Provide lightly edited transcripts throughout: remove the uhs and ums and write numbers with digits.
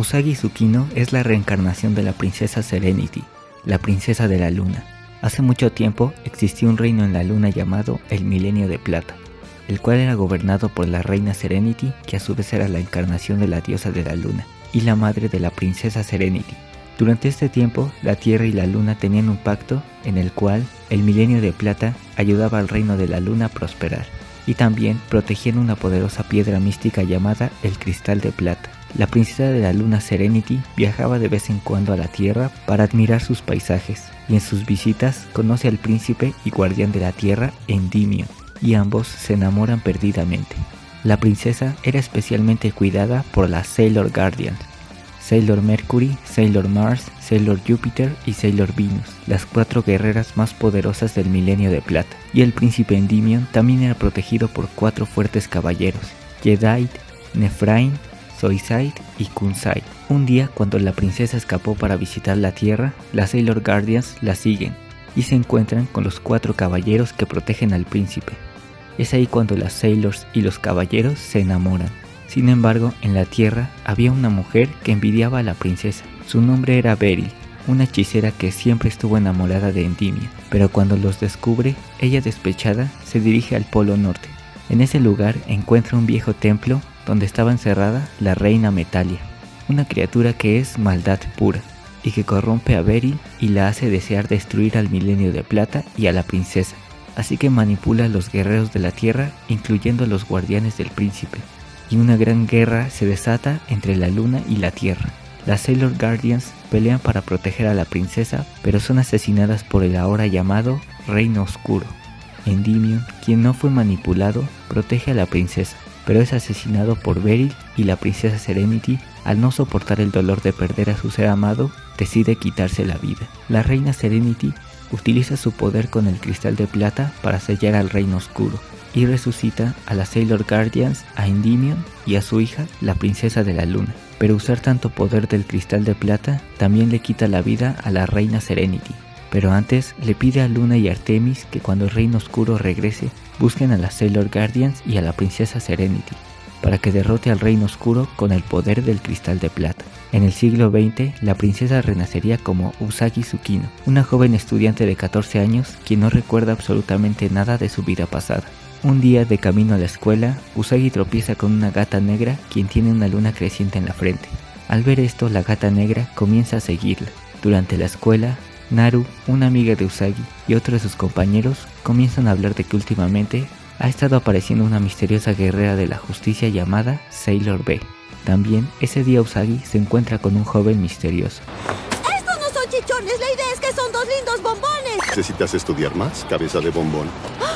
Usagi Tsukino es la reencarnación de la princesa Serenity, la princesa de la luna. Hace mucho tiempo existió un reino en la luna llamado el Milenio de Plata, el cual era gobernado por la reina Serenity, que a su vez era la encarnación de la diosa de la luna y la madre de la princesa Serenity. Durante este tiempo, la Tierra y la Luna tenían un pacto en el cual el Milenio de Plata ayudaba al reino de la Luna a prosperar, y también protegían una poderosa piedra mística llamada el Cristal de Plata. La princesa de la Luna Serenity viajaba de vez en cuando a la Tierra para admirar sus paisajes, y en sus visitas conoce al príncipe y guardián de la Tierra, Endymion, y ambos se enamoran perdidamente. La princesa era especialmente cuidada por las Sailor Guardians, Sailor Mercury, Sailor Mars, Sailor Jupiter y Sailor Venus, las 4 guerreras más poderosas del Milenio de Plata. Y el príncipe Endymion también era protegido por 4 fuertes caballeros, Jadeite, Nephrine, Zoisite y Kunzite. Un día, cuando la princesa escapó para visitar la Tierra, las Sailor Guardians la siguen y se encuentran con los 4 caballeros que protegen al príncipe. Es ahí cuando las Sailors y los caballeros se enamoran. Sin embargo, en la Tierra había una mujer que envidiaba a la princesa. Su nombre era Beryl, una hechicera que siempre estuvo enamorada de Endymion, pero cuando los descubre, ella despechada se dirige al Polo Norte. En ese lugar encuentra un viejo templo donde estaba encerrada la reina Metalia, una criatura que es maldad pura y que corrompe a Beryl y la hace desear destruir al Milenio de Plata y a la princesa. Así que manipula a los guerreros de la Tierra, incluyendo a los guardianes del príncipe, y una gran guerra se desata entre la Luna y la Tierra. Las Sailor Guardians pelean para proteger a la princesa, pero son asesinadas por el ahora llamado Reino Oscuro. Endymion, quien no fue manipulado, protege a la princesa, pero es asesinado por Beryl, y la princesa Serenity, al no soportar el dolor de perder a su ser amado, decide quitarse la vida. La reina Serenity utiliza su poder con el Cristal de Plata para sellar al Reino Oscuro, y resucita a las Sailor Guardians, a Endymion y a su hija, la princesa de la Luna. Pero usar tanto poder del Cristal de Plata también le quita la vida a la reina Serenity. Pero antes le pide a Luna y Artemis que cuando el Reino Oscuro regrese, busquen a las Sailor Guardians y a la princesa Serenity, para que derrote al Reino Oscuro con el poder del Cristal de Plata. En el siglo XX, la princesa renacería como Usagi Tsukino, una joven estudiante de 14 años quien no recuerda absolutamente nada de su vida pasada. Un día, de camino a la escuela, Usagi tropieza con una gata negra quien tiene una luna creciente en la frente. Al ver esto, la gata negra comienza a seguirla. Durante la escuela, Naru, una amiga de Usagi, y otro de sus compañeros comienzan a hablar de que últimamente ha estado apareciendo una misteriosa guerrera de la justicia llamada Sailor B. También, ese día Usagi se encuentra con un joven misterioso. ¡Estos no son chichones! La idea es que son 2 lindos bombones. ¿Necesitas estudiar más, cabeza de bombón?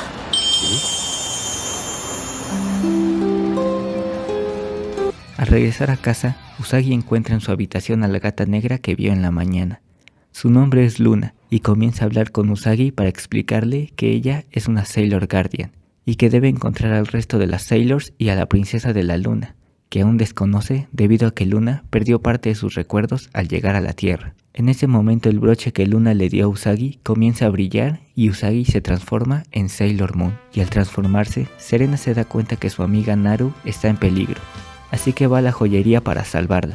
Al regresar a casa, Usagi encuentra en su habitación a la gata negra que vio en la mañana. Su nombre es Luna, y comienza a hablar con Usagi para explicarle que ella es una Sailor Guardian, y que debe encontrar al resto de las Sailors y a la princesa de la Luna, que aún desconoce debido a que Luna perdió parte de sus recuerdos al llegar a la Tierra. En ese momento el broche que Luna le dio a Usagi comienza a brillar y Usagi se transforma en Sailor Moon. Y al transformarse, Serena se da cuenta que su amiga Naru está en peligro, así que va a la joyería para salvarla.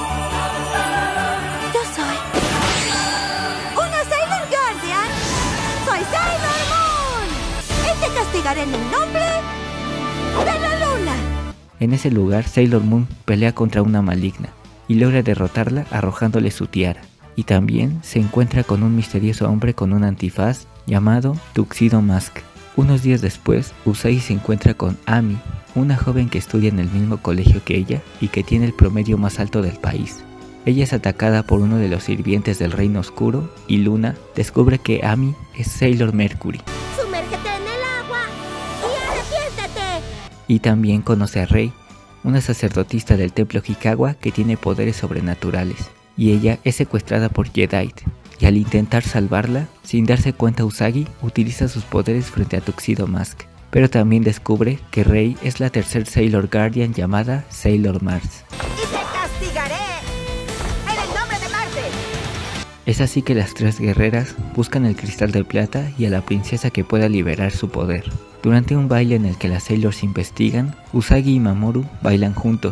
Yo soy una Sailor Guardian. Soy Sailor Moon. Y te castigaré en el nombre de la luna. En ese lugar, Sailor Moon pelea contra una maligna y logra derrotarla arrojándole su tiara. Y también se encuentra con un misterioso hombre con un antifaz llamado Tuxedo Mask. Unos días después, Usagi se encuentra con Ami, una joven que estudia en el mismo colegio que ella y que tiene el promedio más alto del país. Ella es atacada por uno de los sirvientes del Reino Oscuro y Luna descubre que Ami es Sailor Mercury. Sumérgete en el agua y arrepiéntete. Y también conoce a Rei, una sacerdotisa del templo Hikawa que tiene poderes sobrenaturales. Y ella es secuestrada por Jadeite, y al intentar salvarla, sin darse cuenta Usagi utiliza sus poderes frente a Tuxedo Mask. Pero también descubre que Rei es la tercer Sailor Guardian llamada Sailor Mars. Y te castigaré en el nombre de Marte. Es así que las 3 guerreras buscan el Cristal de Plata y a la princesa que pueda liberar su poder. Durante un baile en el que las Sailors investigan, Usagi y Mamoru bailan juntos,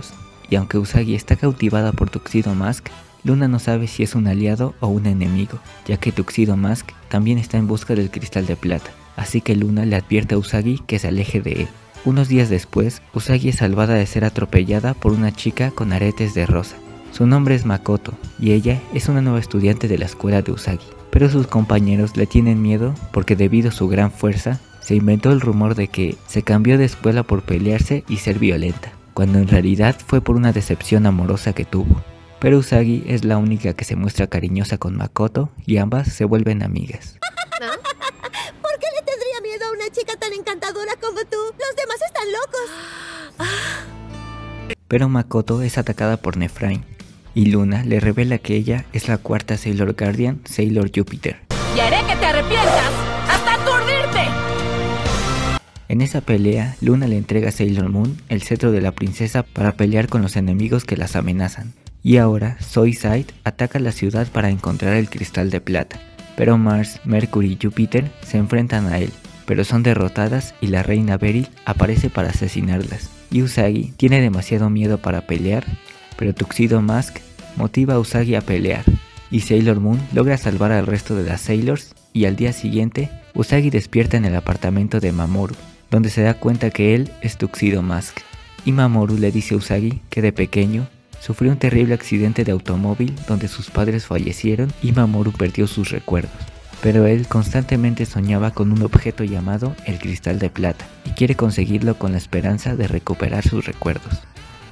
y aunque Usagi está cautivada por Tuxedo Mask, Luna no sabe si es un aliado o un enemigo, ya que Tuxedo Mask también está en busca del cristal de plata, así que Luna le advierte a Usagi que se aleje de él. Unos días después, Usagi es salvada de ser atropellada por una chica con aretes de rosa. Su nombre es Makoto, y ella es una nueva estudiante de la escuela de Usagi, pero sus compañeros le tienen miedo porque debido a su gran fuerza, se inventó el rumor de que se cambió de escuela por pelearse y ser violenta, cuando en realidad fue por una decepción amorosa que tuvo. Pero Usagi es la única que se muestra cariñosa con Makoto y ambas se vuelven amigas. ¿Por qué le tendría miedo a una chica tan encantadora como tú? Los demás están locos. Pero Makoto es atacada por Nephrine, y Luna le revela que ella es la cuarta Sailor Guardian, Sailor Jupiter. ¡Y haré que te arrepientas hasta aturdirte! En esa pelea, Luna le entrega a Sailor Moon el cetro de la princesa para pelear con los enemigos que las amenazan. Y ahora, Zoisite ataca la ciudad para encontrar el cristal de plata. Pero Mars, Mercury y Júpiter se enfrentan a él, pero son derrotadas y la reina Beryl aparece para asesinarlas. Y Usagi tiene demasiado miedo para pelear, pero Tuxedo Mask motiva a Usagi a pelear. Y Sailor Moon logra salvar al resto de las Sailors y al día siguiente, Usagi despierta en el apartamento de Mamoru, donde se da cuenta que él es Tuxedo Mask. Y Mamoru le dice a Usagi que de pequeño sufrió un terrible accidente de automóvil donde sus padres fallecieron y Mamoru perdió sus recuerdos. Pero él constantemente soñaba con un objeto llamado el cristal de plata y quiere conseguirlo con la esperanza de recuperar sus recuerdos.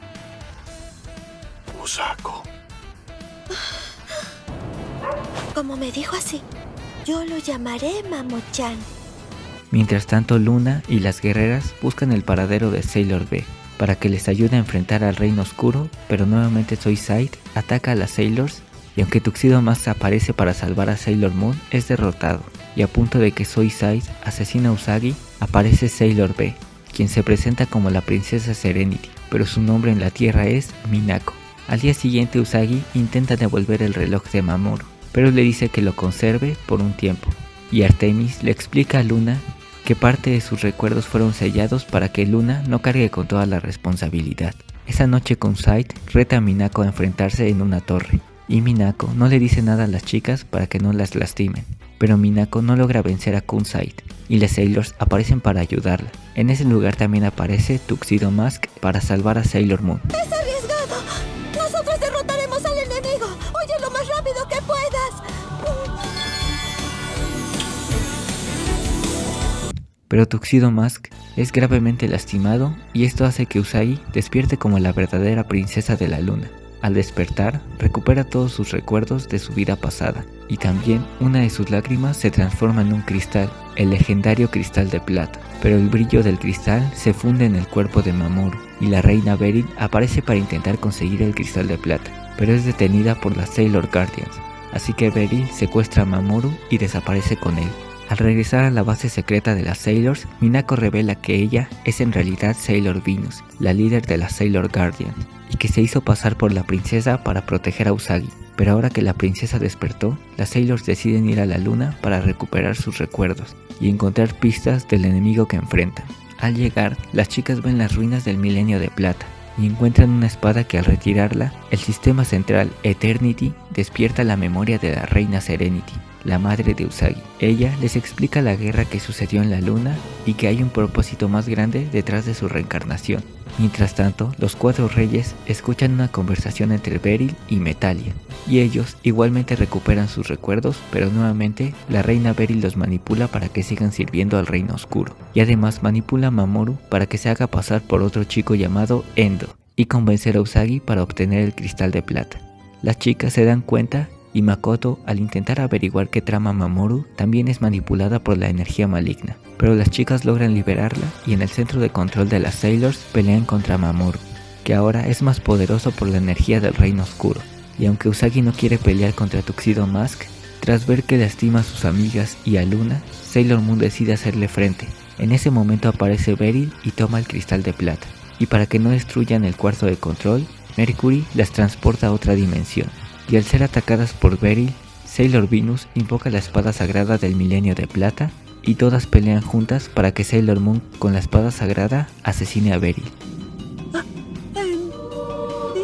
Usako. Como me dijo así, yo lo llamaré Mamo-chan. Mientras tanto, Luna y las guerreras buscan el paradero de Sailor V para que les ayude a enfrentar al Reino Oscuro, pero nuevamente Zoisite ataca a las Sailors y aunque Tuxedo Mask aparece para salvar a Sailor Moon, es derrotado, y a punto de que Zoisite asesina a Usagi, aparece Sailor V, quien se presenta como la princesa Serenity, pero su nombre en la Tierra es Minako. Al día siguiente Usagi intenta devolver el reloj de Mamoru, pero le dice que lo conserve por un tiempo, y Artemis le explica a Luna que parte de sus recuerdos fueron sellados para que Luna no cargue con toda la responsabilidad. Esa noche Kunzite reta a Minako a enfrentarse en una torre, y Minako no le dice nada a las chicas para que no las lastimen, pero Minako no logra vencer a Kunzite, y las Sailors aparecen para ayudarla. En ese lugar también aparece Tuxedo Mask para salvar a Sailor Moon. ¡Es arriesgado! ¡Nosotros derrotaremos al enemigo! ¡Oye lo más rápido que puedas! Pero Tuxedo Mask es gravemente lastimado y esto hace que Usagi despierte como la verdadera princesa de la luna. Al despertar, recupera todos sus recuerdos de su vida pasada y también una de sus lágrimas se transforma en un cristal, el legendario cristal de plata. Pero el brillo del cristal se funde en el cuerpo de Mamoru y la reina Beryl aparece para intentar conseguir el cristal de plata, pero es detenida por las Sailor Guardians, así que Beryl secuestra a Mamoru y desaparece con él. Al regresar a la base secreta de las Sailors, Minako revela que ella es en realidad Sailor Venus, la líder de las Sailor Guardians, y que se hizo pasar por la princesa para proteger a Usagi. Pero ahora que la princesa despertó, las Sailors deciden ir a la luna para recuperar sus recuerdos y encontrar pistas del enemigo que enfrentan. Al llegar, las chicas ven las ruinas del Milenio de Plata y encuentran una espada que al retirarla, el sistema central Eternity despierta la memoria de la reina Serenity, la madre de Usagi. Ella les explica la guerra que sucedió en la luna y que hay un propósito más grande detrás de su reencarnación. Mientras tanto, los cuatro reyes escuchan una conversación entre Beryl y Metalia, y ellos igualmente recuperan sus recuerdos, pero nuevamente la reina Beryl los manipula para que sigan sirviendo al Reino Oscuro, y además manipula a Mamoru para que se haga pasar por otro chico llamado Endo, y convencer a Usagi para obtener el cristal de plata. Las chicas se dan cuenta y Makoto, al intentar averiguar qué trama Mamoru, también es manipulada por la energía maligna, pero las chicas logran liberarla y en el centro de control de las Sailors pelean contra Mamoru, que ahora es más poderoso por la energía del Reino Oscuro. Y aunque Usagi no quiere pelear contra Tuxedo Mask, tras ver que lastima a sus amigas y a Luna, Sailor Moon decide hacerle frente. En ese momento aparece Beryl y toma el cristal de plata, y para que no destruyan el cuarto de control, Mercury las transporta a otra dimensión. Y al ser atacadas por Beryl, Sailor Venus invoca la espada sagrada del Milenio de Plata y todas pelean juntas para que Sailor Moon con la espada sagrada asesine a Beryl.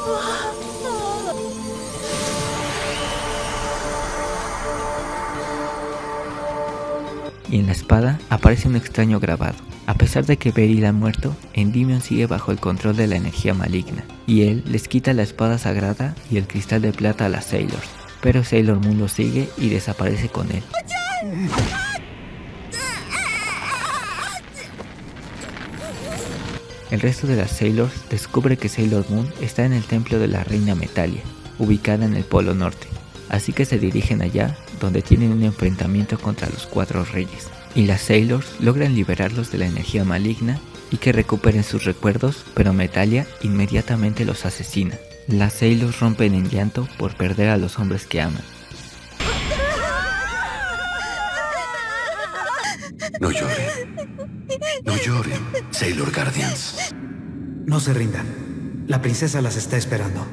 Y en la espada aparece un extraño grabado. A pesar de que Beryl ha muerto, Endymion sigue bajo el control de la energía maligna, y él les quita la espada sagrada y el cristal de plata a las Sailors, pero Sailor Moon lo sigue y desaparece con él. El resto de las Sailors descubre que Sailor Moon está en el templo de la reina Metalia, ubicada en el Polo Norte, así que se dirigen allá, donde tienen un enfrentamiento contra los 4 reyes, y las Sailors logran liberarlos de la energía maligna y que recuperen sus recuerdos, pero Metalia inmediatamente los asesina. Las Sailors rompen en llanto por perder a los hombres que aman. No lloren. No lloren, Sailor Guardians. No se rindan. La princesa las está esperando.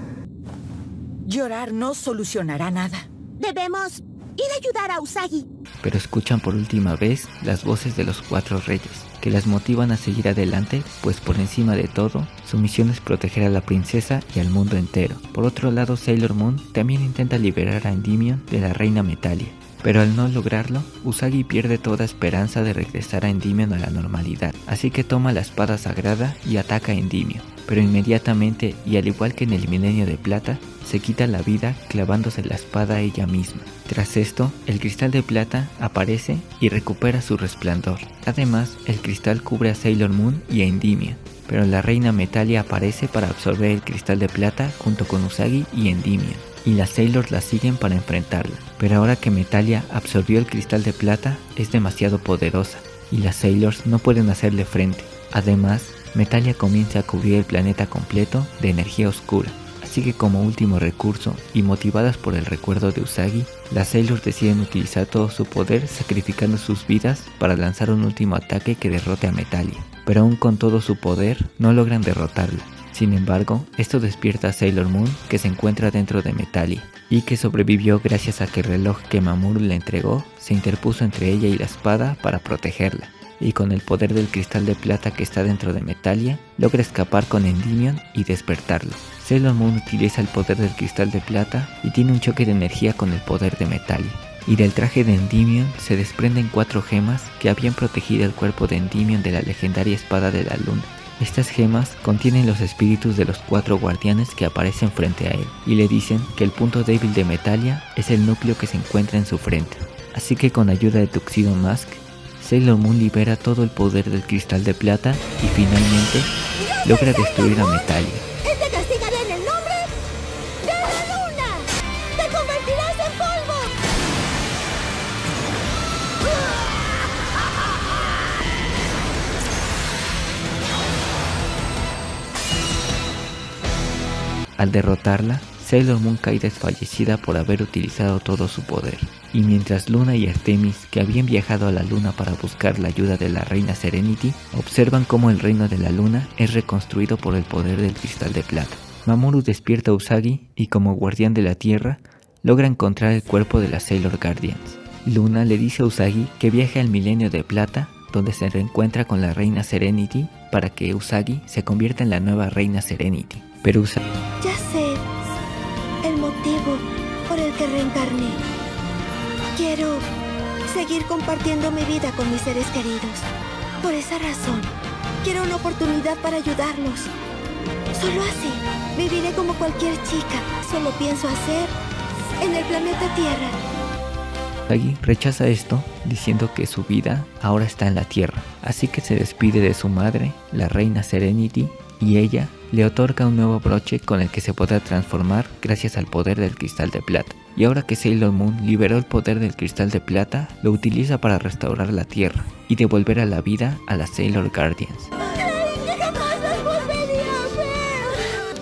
Llorar no solucionará nada. Debemos ir a ayudar a Usagi. Pero escuchan por última vez las voces de los 4 reyes, que las motivan a seguir adelante, pues por encima de todo, su misión es proteger a la princesa y al mundo entero. Por otro lado, Sailor Moon también intenta liberar a Endymion de la reina Metalia, pero al no lograrlo, Usagi pierde toda esperanza de regresar a Endymion a la normalidad, así que toma la espada sagrada y ataca a Endymion, pero inmediatamente, y al igual que en el Milenio de Plata, se quita la vida clavándose la espada a ella misma. Tras esto, el cristal de plata aparece y recupera su resplandor. Además, el cristal cubre a Sailor Moon y a Endymion, pero la reina Metalia aparece para absorber el cristal de plata junto con Usagi y Endymion, y las Sailors la siguen para enfrentarla. Pero ahora que Metalia absorbió el cristal de plata, es demasiado poderosa, y las Sailors no pueden hacerle frente. Además, Metalia comienza a cubrir el planeta completo de energía oscura. Así que como último recurso, y motivadas por el recuerdo de Usagi, las Sailors deciden utilizar todo su poder sacrificando sus vidas para lanzar un último ataque que derrote a Metalia. Pero aún con todo su poder, no logran derrotarla. Sin embargo, esto despierta a Sailor Moon, que se encuentra dentro de Metalia, y que sobrevivió gracias a que el reloj que Mamoru le entregó se interpuso entre ella y la espada para protegerla. Y con el poder del cristal de plata que está dentro de Metalia, logra escapar con Endymion y despertarlo. Sailor Moon utiliza el poder del cristal de plata y tiene un choque de energía con el poder de Metalia. Y del traje de Endymion se desprenden 4 gemas que habían protegido el cuerpo de Endymion de la legendaria espada de la luna. Estas gemas contienen los espíritus de los 4 guardianes que aparecen frente a él y le dicen que el punto débil de Metalia es el núcleo que se encuentra en su frente. Así que con ayuda de Tuxedo Mask, Sailor Moon libera todo el poder del cristal de plata y finalmente logra destruir a Metalia. ¡Te castigaré en el nombre de la luna! ¡Te convertirás en polvo! Al derrotarla, Sailor Moon cae desfallecida por haber utilizado todo su poder. Y mientras Luna y Artemis, que habían viajado a la luna para buscar la ayuda de la reina Serenity, observan cómo el reino de la luna es reconstruido por el poder del cristal de plata. Mamoru despierta a Usagi y como guardián de la tierra, logra encontrar el cuerpo de las Sailor Guardians. Luna le dice a Usagi que viaje al Milenio de Plata, donde se reencuentra con la reina Serenity para que Usagi se convierta en la nueva reina Serenity. Pero Usagi... Ya sé el motivo por el que reencarné. Quiero seguir compartiendo mi vida con mis seres queridos. Por esa razón, quiero una oportunidad para ayudarlos. Solo así, viviré como cualquier chica. Solo pienso hacer en el planeta Tierra. Usagi rechaza esto, diciendo que su vida ahora está en la Tierra. Así que se despide de su madre, la reina Serenity, y ella le otorga un nuevo broche con el que se podrá transformar gracias al poder del cristal de plata. Y ahora que Sailor Moon liberó el poder del cristal de plata, lo utiliza para restaurar la Tierra y devolver a la vida a las Sailor Guardians. ¡Creí que jamás las volvería a ver!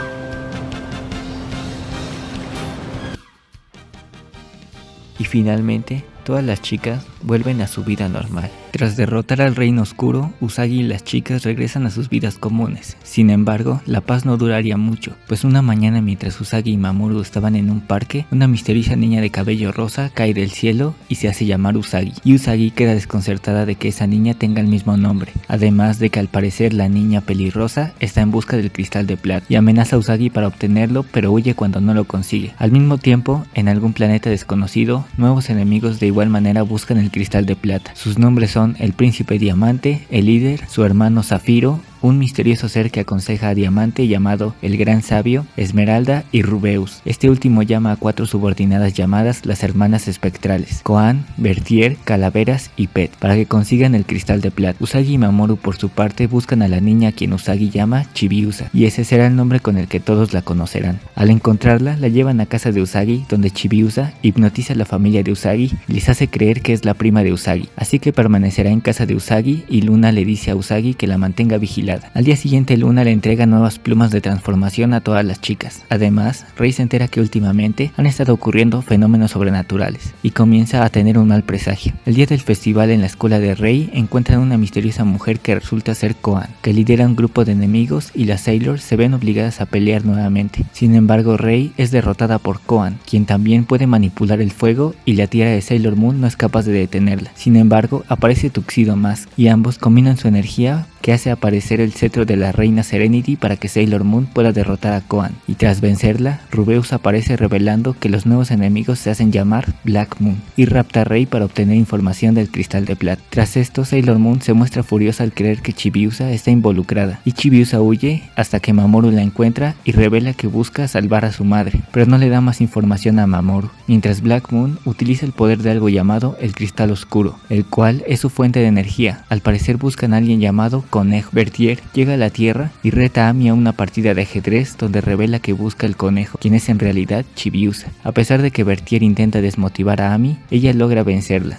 Y finalmente, todas las chicas vuelven a su vida normal. Tras derrotar al Reino Oscuro, Usagi y las chicas regresan a sus vidas comunes. Sin embargo, la paz no duraría mucho, pues una mañana mientras Usagi y Mamoru estaban en un parque, una misteriosa niña de cabello rosa cae del cielo y se hace llamar Usagi. Y Usagi queda desconcertada de que esa niña tenga el mismo nombre, además de que al parecer la niña pelirrosa está en busca del cristal de plata y amenaza a Usagi para obtenerlo, pero huye cuando no lo consigue. Al mismo tiempo, en algún planeta desconocido, nuevos enemigos de igual manera buscan el cristal de plata. Sus nombres son el Príncipe Diamante, el líder, su hermano Zafiro, un misterioso ser que aconseja a Diamante llamado el Gran Sabio, Esmeralda y Rubeus. Este último llama a 4 subordinadas llamadas las Hermanas Espectrales, Koan, Berthier, Calaveras y Pet, para que consigan el cristal de plata. Usagi y Mamoru por su parte buscan a la niña a quien Usagi llama Chibiusa, y ese será el nombre con el que todos la conocerán. Al encontrarla, la llevan a casa de Usagi, donde Chibiusa hipnotiza a la familia de Usagi y les hace creer que es la prima de Usagi, así que permanecerá en casa de Usagi y Luna le dice a Usagi que la mantenga vigilada. Al día siguiente Luna le entrega nuevas plumas de transformación a todas las chicas. Además, Rei se entera que últimamente han estado ocurriendo fenómenos sobrenaturales y comienza a tener un mal presagio. El día del festival en la escuela de Rei encuentran una misteriosa mujer que resulta ser Koan, que lidera un grupo de enemigos y las Sailors se ven obligadas a pelear nuevamente. Sin embargo, Rei es derrotada por Koan, quien también puede manipular el fuego y la tierra de Sailor Moon no es capaz de detenerla. Sin embargo, aparece Tuxedo Mask y ambos combinan su energía que hace aparecer el cetro de la reina Serenity para que Sailor Moon pueda derrotar a Koan, y tras vencerla, Rubeus aparece revelando que los nuevos enemigos se hacen llamar Black Moon, y rapta a Rei para obtener información del cristal de plata. Tras esto, Sailor Moon se muestra furiosa al creer que Chibiusa está involucrada, y Chibiusa huye hasta que Mamoru la encuentra y revela que busca salvar a su madre, pero no le da más información a Mamoru, mientras Black Moon utiliza el poder de algo llamado el cristal oscuro, el cual es su fuente de energía. Al parecer buscan a alguien llamado Conejo. Berthier llega a la Tierra y reta a Ami a una partida de ajedrez donde revela que busca el conejo, quien es en realidad Chibiusa. A pesar de que Berthier intenta desmotivar a Ami, ella logra vencerla.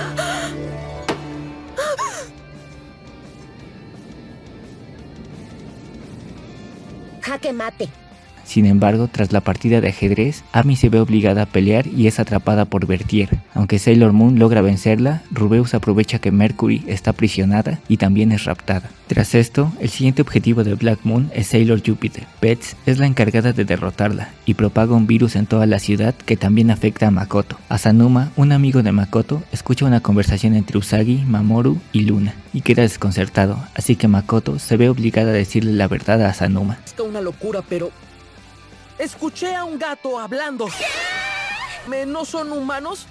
Jaque mate. Sin embargo, tras la partida de ajedrez, Ami se ve obligada a pelear y es atrapada por Berthier. Aunque Sailor Moon logra vencerla, Rubeus aprovecha que Mercury está aprisionada y también es raptada. Tras esto, el siguiente objetivo de Black Moon es Sailor Jupiter. Pets es la encargada de derrotarla y propaga un virus en toda la ciudad que también afecta a Makoto. Asanuma, un amigo de Makoto, escucha una conversación entre Usagi, Mamoru y Luna y queda desconcertado, así que Makoto se ve obligada a decirle la verdad a Asanuma. Es una locura, pero escuché a un gato hablando. ¿No son humanos?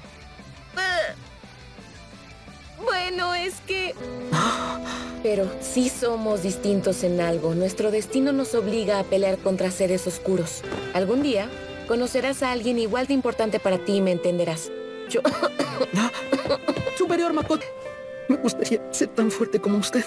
Bueno, es que... Pero sí somos distintos en algo. Nuestro destino nos obliga a pelear contra seres oscuros. Algún día conocerás a alguien igual de importante para ti y me entenderás. Yo... Superior Makoto, me gustaría ser tan fuerte como usted.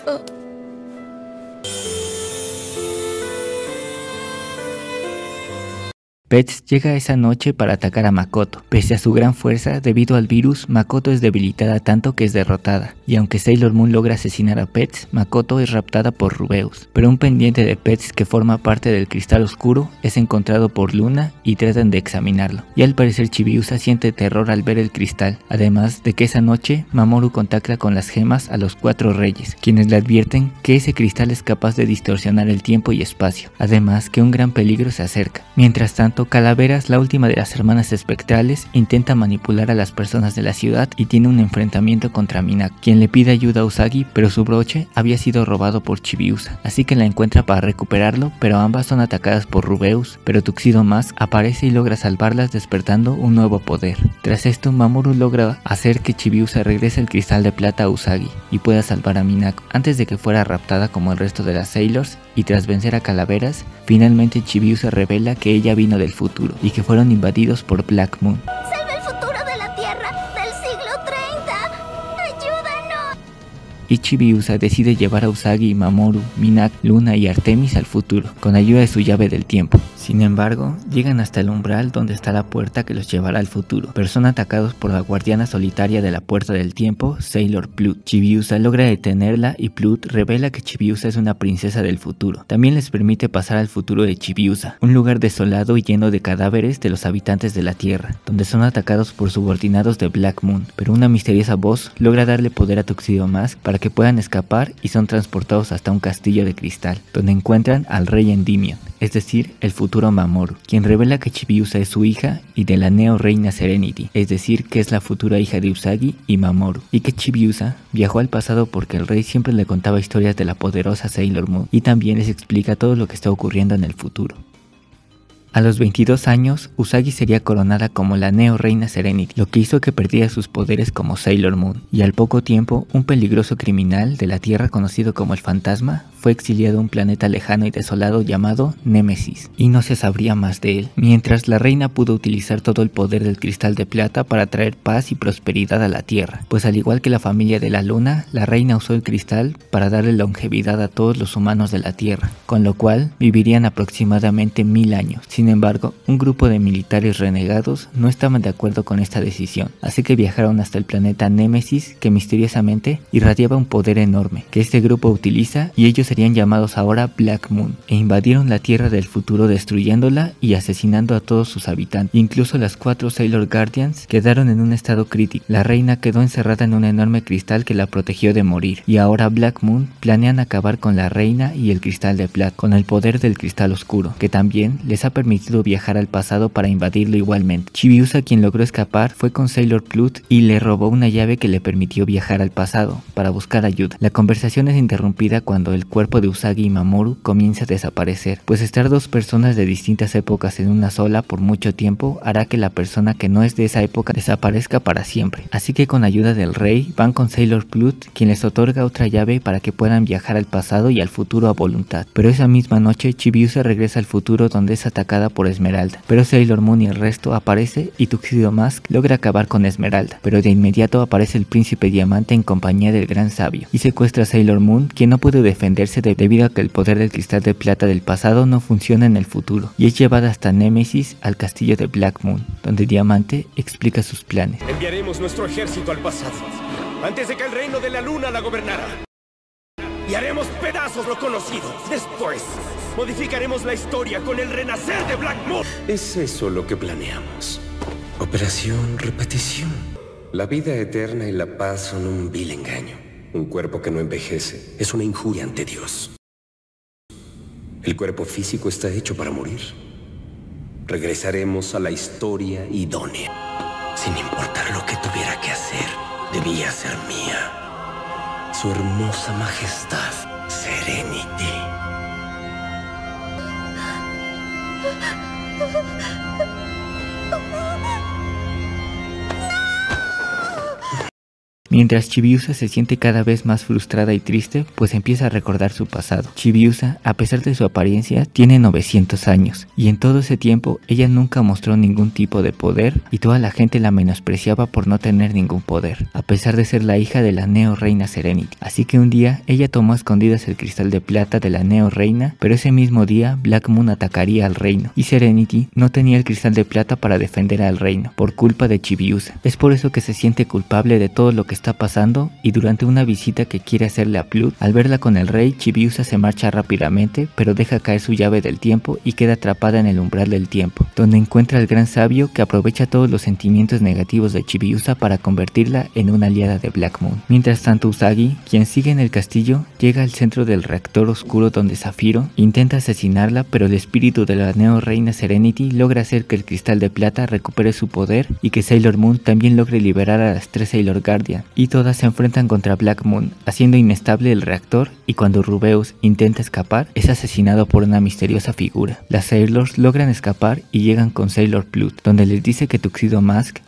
Pets llega esa noche para atacar a Makoto. Pese a su gran fuerza, debido al virus, Makoto es debilitada tanto que es derrotada. Y aunque Sailor Moon logra asesinar a Pets, Makoto es raptada por Rubeus. Pero un pendiente de Pets que forma parte del cristal oscuro es encontrado por Luna y tratan de examinarlo. Y al parecer Chibiusa siente terror al ver el cristal. Además de que esa noche, Mamoru contacta con las gemas a los 4 reyes, quienes le advierten que ese cristal es capaz de distorsionar el tiempo y espacio. Además que un gran peligro se acerca. Mientras tanto, Calaveras, la última de las hermanas espectrales, intenta manipular a las personas de la ciudad y tiene un enfrentamiento contra Minako, quien le pide ayuda a Usagi, pero su broche había sido robado por Chibiusa, así que la encuentra para recuperarlo, pero ambas son atacadas por Rubeus, pero Tuxedo Mask aparece y logra salvarlas despertando un nuevo poder. Tras esto, Mamoru logra hacer que Chibiusa regrese el cristal de plata a Usagi y pueda salvar a Minako, antes de que fuera raptada como el resto de las Sailors, y tras vencer a Calaveras, finalmente Chibiusa revela que ella vino del futuro y que fueron invadidos por Black Moon. ¡Salve el futuro de la Tierra del siglo 30! ¡Ayúdanos! Y Chibiusa decide llevar a Usagi, Mamoru, Minako, Luna y Artemis al futuro, con ayuda de su llave del tiempo. Sin embargo, llegan hasta el umbral donde está la puerta que los llevará al futuro, pero son atacados por la guardiana solitaria de la puerta del tiempo, Sailor Pluth. Chibiusa logra detenerla y Pluth revela que Chibiusa es una princesa del futuro. También les permite pasar al futuro de Chibiusa, un lugar desolado y lleno de cadáveres de los habitantes de la Tierra, donde son atacados por subordinados de Black Moon, pero una misteriosa voz logra darle poder a Tuxedo Mask para que puedan escapar y son transportados hasta un castillo de cristal, donde encuentran al rey Endymion, es decir, el futuro Mamoru, quien revela que Chibiusa es su hija y de la Neo Reina Serenity, es decir, que es la futura hija de Usagi y Mamoru, y que Chibiusa viajó al pasado porque el rey siempre le contaba historias de la poderosa Sailor Moon y también les explica todo lo que está ocurriendo en el futuro. A los 22 años, Usagi sería coronada como la Neo Reina Serenity, lo que hizo que perdiera sus poderes como Sailor Moon, y al poco tiempo, un peligroso criminal de la Tierra conocido como el Fantasma fue exiliado a un planeta lejano y desolado llamado Némesis, y no se sabría más de él, mientras la reina pudo utilizar todo el poder del cristal de plata para traer paz y prosperidad a la Tierra, pues al igual que la familia de la Luna, la reina usó el cristal para darle longevidad a todos los humanos de la Tierra, con lo cual vivirían aproximadamente 1000 años. Sin embargo, un grupo de militares renegados no estaban de acuerdo con esta decisión, así que viajaron hasta el planeta Némesis, que misteriosamente irradiaba un poder enorme, que este grupo utiliza, y ellos serían llamados ahora Black Moon, e invadieron la Tierra del futuro destruyéndola y asesinando a todos sus habitantes. Incluso las 4 Sailor Guardians quedaron en un estado crítico. La reina quedó encerrada en un enorme cristal que la protegió de morir, y ahora Black Moon planean acabar con la reina y el cristal de plata, con el poder del cristal oscuro, que también les ha permitido viajar al pasado para invadirlo igualmente. Chibiusa, quien logró escapar, fue con Sailor Pluth y le robó una llave que le permitió viajar al pasado para buscar ayuda. La conversación es interrumpida cuando el cuerpo de Usagi y Mamoru comienza a desaparecer, pues estar 2 personas de distintas épocas en una sola por mucho tiempo hará que la persona que no es de esa época desaparezca para siempre. Así que con ayuda del rey van con Sailor Pluth, quien les otorga otra llave para que puedan viajar al pasado y al futuro a voluntad. Pero esa misma noche Chibiusa regresa al futuro, donde es atacada por Esmeralda, pero Sailor Moon y el resto aparece y Tuxedo Mask logra acabar con Esmeralda, pero de inmediato aparece el príncipe Diamante en compañía del gran sabio y secuestra a Sailor Moon, quien no puede defenderse debido a que el poder del cristal de plata del pasado no funciona en el futuro, y es llevada hasta Némesis al castillo de Black Moon, donde Diamante explica sus planes. Enviaremos nuestro ejército al pasado, antes de que el reino de la luna la gobernara, y haremos pedazos lo conocido. Después modificaremos la historia con el renacer de Black Moon. ¿Es eso lo que planeamos? Operación repetición. La vida eterna y la paz son un vil engaño. Un cuerpo que no envejece es una injuria ante Dios. El cuerpo físico está hecho para morir. Regresaremos a la historia idónea. Sin importar lo que tuviera que hacer, debía ser mía. Su hermosa majestad, Serenity. Mientras Chibiusa se siente cada vez más frustrada y triste, pues empieza a recordar su pasado. Chibiusa, a pesar de su apariencia, tiene 900 años, y en todo ese tiempo ella nunca mostró ningún tipo de poder, y toda la gente la menospreciaba por no tener ningún poder, a pesar de ser la hija de la Neo Reina Serenity. Así que un día, ella tomó a escondidas el cristal de plata de la Neo Reina, pero ese mismo día, Black Moon atacaría al reino, y Serenity no tenía el cristal de plata para defender al reino, por culpa de Chibiusa. Es por eso que se siente culpable de todo lo que está pasando, y durante una visita que quiere hacerle a Pluth, al verla con el rey, Chibiusa se marcha rápidamente, pero deja caer su llave del tiempo y queda atrapada en el umbral del tiempo, donde encuentra al gran sabio que aprovecha todos los sentimientos negativos de Chibiusa para convertirla en una aliada de Black Moon. Mientras tanto, Usagi, quien sigue en el castillo, llega al centro del reactor oscuro donde Zafiro intenta asesinarla, pero el espíritu de la Neo Reina Serenity logra hacer que el cristal de plata recupere su poder y que Sailor Moon también logre liberar a las 3 Sailor Guardian, y todas se enfrentan contra Black Moon, haciendo inestable el reactor, y cuando Rubeus intenta escapar, es asesinado por una misteriosa figura. Las Sailors logran escapar y llegan con Sailor Pluth, donde les dice que Tuxedo Mask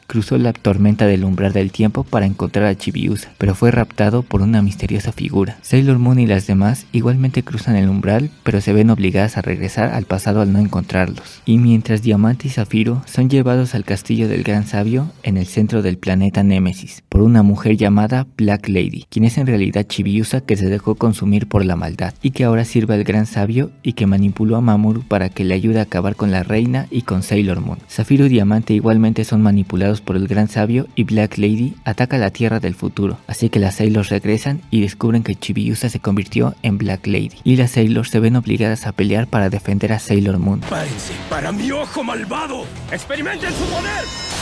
cruzó la tormenta del umbral del tiempo para encontrar a Chibiusa, pero fue raptado por una misteriosa figura. Sailor Moon y las demás igualmente cruzan el umbral, pero se ven obligadas a regresar al pasado al no encontrarlos. Y mientras Diamante y Zafiro son llevados al castillo del Gran Sabio en el centro del planeta Némesis, por una mujer llamada Black Lady, quien es en realidad Chibiusa que se dejó consumir por la maldad, y que ahora sirve al Gran Sabio y que manipuló a Mamoru para que le ayude a acabar con la reina y con Sailor Moon. Zafiro y Diamante igualmente son manipulados por el Gran Sabio y Black Lady ataca la Tierra del futuro, así que las Sailors regresan y descubren que Chibiusa se convirtió en Black Lady, y las Sailors se ven obligadas a pelear para defender a Sailor Moon. ¡Párense para mi ojo malvado! ¡Experimenten su poder!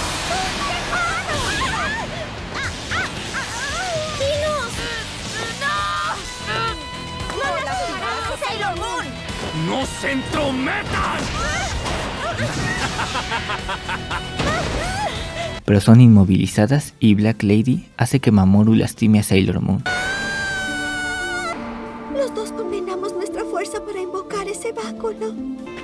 ¡Sailor Moon! ¡No se entrometan! Pero son inmovilizadas y Black Lady hace que Mamoru lastime a Sailor Moon. Los dos combinamos nuestra fuerza para invocar ese báculo.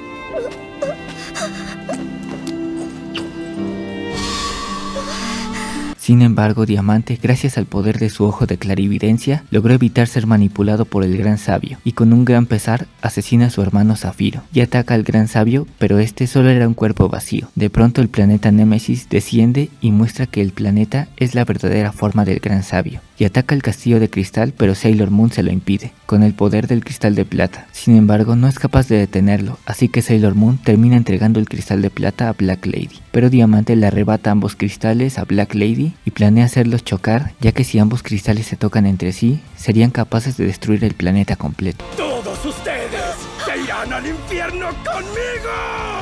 Sin embargo, Diamante, gracias al poder de su ojo de clarividencia, logró evitar ser manipulado por el Gran Sabio, y con un gran pesar asesina a su hermano Zafiro, y ataca al Gran Sabio, pero este solo era un cuerpo vacío. De pronto el planeta Némesis desciende y muestra que el planeta es la verdadera forma del Gran Sabio, y ataca el castillo de cristal, pero Sailor Moon se lo impide, con el poder del cristal de plata. Sin embargo, no es capaz de detenerlo, así que Sailor Moon termina entregando el cristal de plata a Black Lady, pero Diamante le arrebata ambos cristales a Black Lady y planea hacerlos chocar, ya que si ambos cristales se tocan entre sí, serían capaces de destruir el planeta completo. ¡Todos ustedes se irán al infierno conmigo!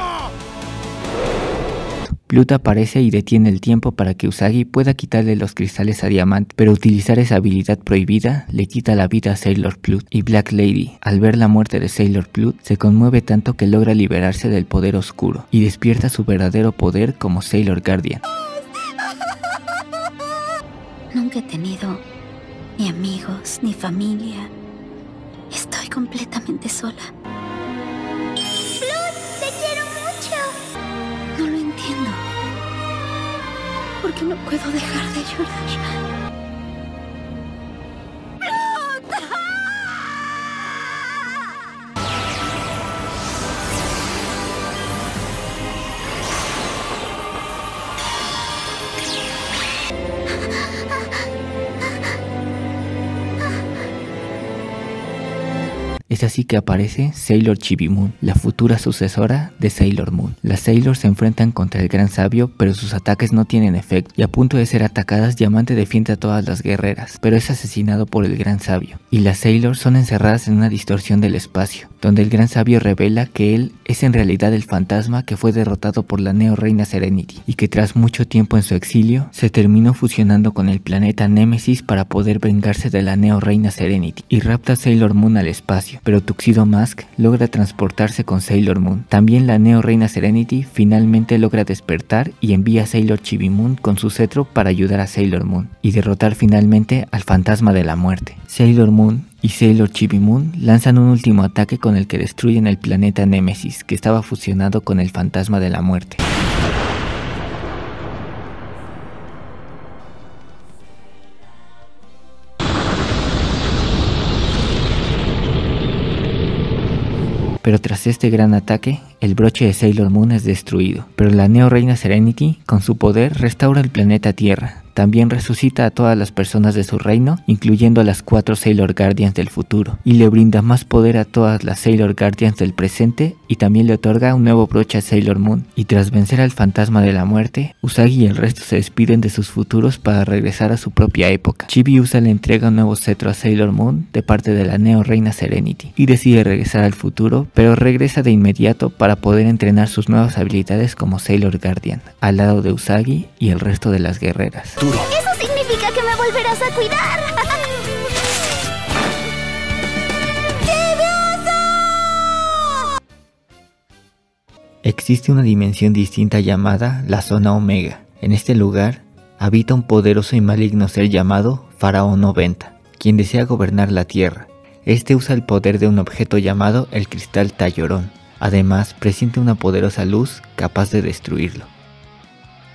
Pluto aparece y detiene el tiempo para que Usagi pueda quitarle los cristales a Diamante, pero utilizar esa habilidad prohibida le quita la vida a Sailor Pluto, y Black Lady, al ver la muerte de Sailor Pluto, se conmueve tanto que logra liberarse del poder oscuro y despierta su verdadero poder como Sailor Guardian. Nunca he tenido ni amigos, ni familia. Estoy completamente sola. ¡Blood! ¡Te quiero mucho! No lo entiendo. ¿Por qué no puedo dejar de llorar? Es así que aparece Sailor Chibi Moon, la futura sucesora de Sailor Moon. Las Sailors se enfrentan contra el Gran Sabio, pero sus ataques no tienen efecto, y a punto de ser atacadas, Diamante defiende a todas las guerreras, pero es asesinado por el Gran Sabio. Y las Sailors son encerradas en una distorsión del espacio, donde el Gran Sabio revela que él es en realidad el fantasma que fue derrotado por la Neo Reina Serenity, y que tras mucho tiempo en su exilio, se terminó fusionando con el planeta Némesis para poder vengarse de la Neo Reina Serenity, y rapta a Sailor Moon al espacio. Pero Tuxedo Mask logra transportarse con Sailor Moon. También la Neo Reina Serenity finalmente logra despertar y envía a Sailor Chibi Moon con su cetro para ayudar a Sailor Moon y derrotar finalmente al fantasma de la muerte. Sailor Moon y Sailor Chibi Moon lanzan un último ataque con el que destruyen el planeta Némesis, que estaba fusionado con el fantasma de la muerte. Pero tras este gran ataque, el broche de Sailor Moon es destruido, pero la Neo Reina Serenity, con su poder, restaura el planeta Tierra. También resucita a todas las personas de su reino, incluyendo a las 4 Sailor Guardians del futuro, y le brinda más poder a todas las Sailor Guardians del presente, y también le otorga un nuevo broche a Sailor Moon. Y tras vencer al fantasma de la muerte, Usagi y el resto se despiden de sus futuros para regresar a su propia época. Chibiusa le entrega un nuevo cetro a Sailor Moon de parte de la Neo Reina Serenity, y decide regresar al futuro, pero regresa de inmediato para poder entrenar sus nuevas habilidades como Sailor Guardian, al lado de Usagi y el resto de las guerreras. ¡Eso significa que me volverás a cuidar! Existe una dimensión distinta llamada la Zona Omega. En este lugar habita un poderoso y maligno ser llamado Faraón 90, quien desea gobernar la Tierra. Este usa el poder de un objeto llamado el Cristal Tayorón. Además, presiente una poderosa luz capaz de destruirlo.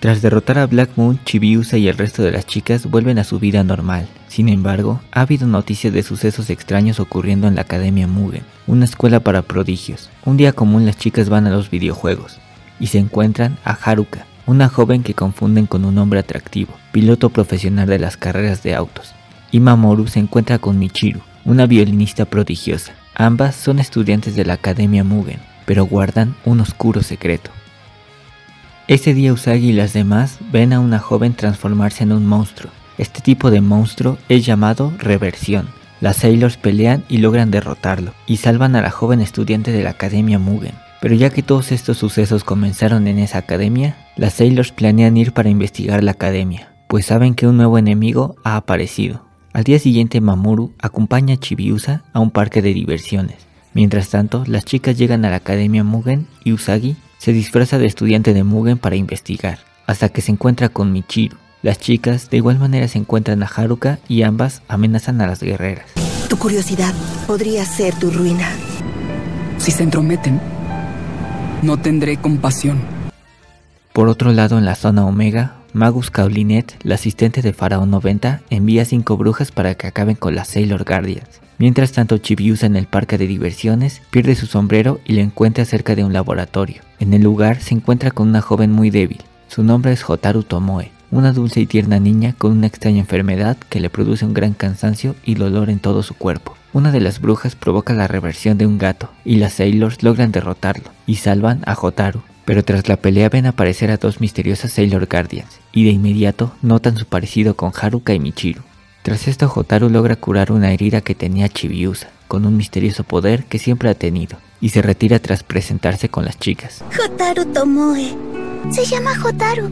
Tras derrotar a Black Moon, Chibiusa y el resto de las chicas vuelven a su vida normal. Sin embargo, ha habido noticias de sucesos extraños ocurriendo en la Academia Mugen, una escuela para prodigios. Un día común las chicas van a los videojuegos y se encuentran a Haruka, una joven que confunden con un hombre atractivo, piloto profesional de las carreras de autos. Y Mamoru se encuentra con Michiru, una violinista prodigiosa. Ambas son estudiantes de la Academia Mugen, pero guardan un oscuro secreto. Ese día Usagi y las demás ven a una joven transformarse en un monstruo. Este tipo de monstruo es llamado reversión. Las Sailors pelean y logran derrotarlo, y salvan a la joven estudiante de la Academia Mugen. Pero ya que todos estos sucesos comenzaron en esa academia, las Sailors planean ir para investigar la academia, pues saben que un nuevo enemigo ha aparecido. Al día siguiente Mamoru acompaña a Chibiusa a un parque de diversiones. Mientras tanto, las chicas llegan a la Academia Mugen y Usagi se disfraza de estudiante de Mugen para investigar, hasta que se encuentra con Michiru. Las chicas de igual manera se encuentran a Haruka y ambas amenazan a las guerreras. Tu curiosidad podría ser tu ruina. Si se entrometen, no tendré compasión. Por otro lado, en la zona Omega, Magus Kaulinet, la asistente de Faraón 90, envía 5 brujas para que acaben con las Sailor Guardians. Mientras tanto, Chibiusa en el parque de diversiones pierde su sombrero y lo encuentra cerca de un laboratorio. En el lugar se encuentra con una joven muy débil. Su nombre es Hotaru Tomoe, una dulce y tierna niña con una extraña enfermedad que le produce un gran cansancio y dolor en todo su cuerpo. Una de las brujas provoca la reversión de un gato y las Sailors logran derrotarlo y salvan a Hotaru. Pero tras la pelea ven aparecer a 2 misteriosas Sailor Guardians y de inmediato notan su parecido con Haruka y Michiru. Tras esto, Hotaru logra curar una herida que tenía Chibiusa, con un misterioso poder que siempre ha tenido, y se retira tras presentarse con las chicas. Hotaru Tomoe. Se llama Hotaru.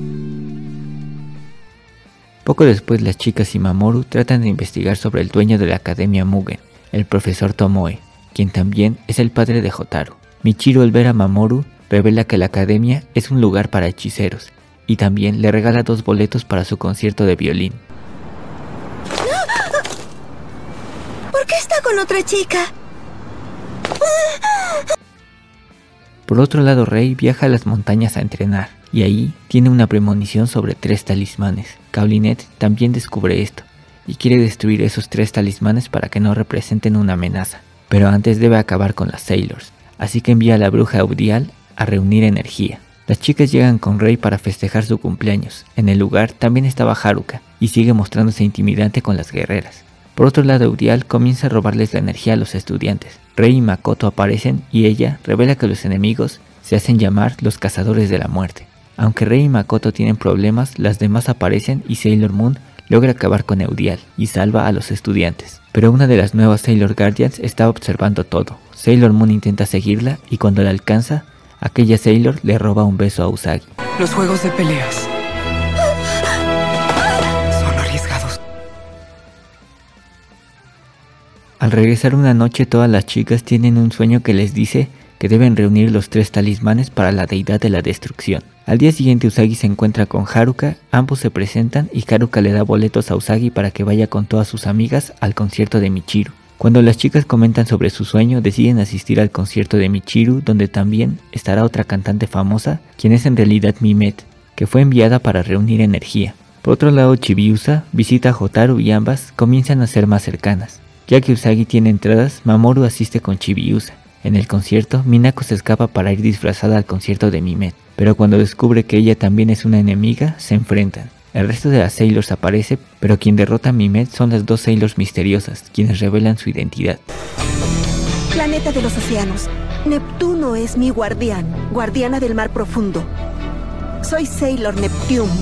Poco después, las chicas y Mamoru tratan de investigar sobre el dueño de la Academia Mugen, el profesor Tomoe, quien también es el padre de Hotaru. Michiru, al ver a Mamoru, revela que la academia es un lugar para hechiceros, y también le regala 2 boletos para su concierto de violín. ¿Por qué está con otra chica? Por otro lado, Rei viaja a las montañas a entrenar, y ahí tiene una premonición sobre 3 talismanes. Kaulinet también descubre esto, y quiere destruir esos 3 talismanes para que no representen una amenaza. Pero antes debe acabar con las Sailors, así que envía a la bruja Eudial a reunir energía. Las chicas llegan con Rei para festejar su cumpleaños. En el lugar también estaba Haruka, y sigue mostrándose intimidante con las guerreras. Por otro lado, Eudial comienza a robarles la energía a los estudiantes. Rei y Makoto aparecen y ella revela que los enemigos se hacen llamar los cazadores de la muerte. Aunque Rei y Makoto tienen problemas, las demás aparecen y Sailor Moon logra acabar con Eudial y salva a los estudiantes. Pero una de las nuevas Sailor Guardians está observando todo. Sailor Moon intenta seguirla y cuando la alcanza, aquella Sailor le roba un beso a Usagi. Los juegos de peleas son arriesgados. Al regresar una noche, todas las chicas tienen un sueño que les dice que deben reunir los 3 talismanes para la deidad de la destrucción. Al día siguiente Usagi se encuentra con Haruka, ambos se presentan y Haruka le da boletos a Usagi para que vaya con todas sus amigas al concierto de Michiru. Cuando las chicas comentan sobre su sueño, deciden asistir al concierto de Michiru, donde también estará otra cantante famosa, quien es en realidad Mimet, que fue enviada para reunir energía. Por otro lado, Chibiusa visita a Hotaru y ambas comienzan a ser más cercanas. Ya que Usagi tiene entradas, Mamoru asiste con Chibiusa. En el concierto, Minako se escapa para ir disfrazada al concierto de Mimet, pero cuando descubre que ella también es una enemiga, se enfrentan. El resto de las Sailors aparece, pero quien derrota a Mimet son las 2 Sailors misteriosas, quienes revelan su identidad. Planeta de los océanos. Neptuno es mi guardián, guardiana del mar profundo. Soy Sailor Neptune.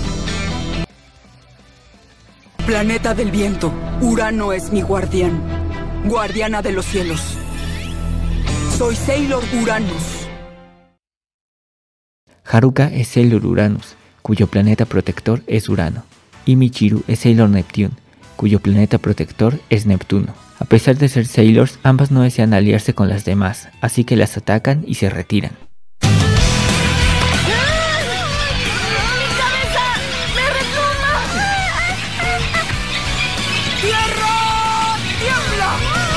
Planeta del viento. Urano es mi guardián, guardiana de los cielos. Soy Sailor Uranus. Haruka es Sailor Uranus, cuyo planeta protector es Urano, y Michiru es Sailor Neptune, cuyo planeta protector es Neptuno. A pesar de ser Sailors, ambas no desean aliarse con las demás, así que las atacan y se retiran.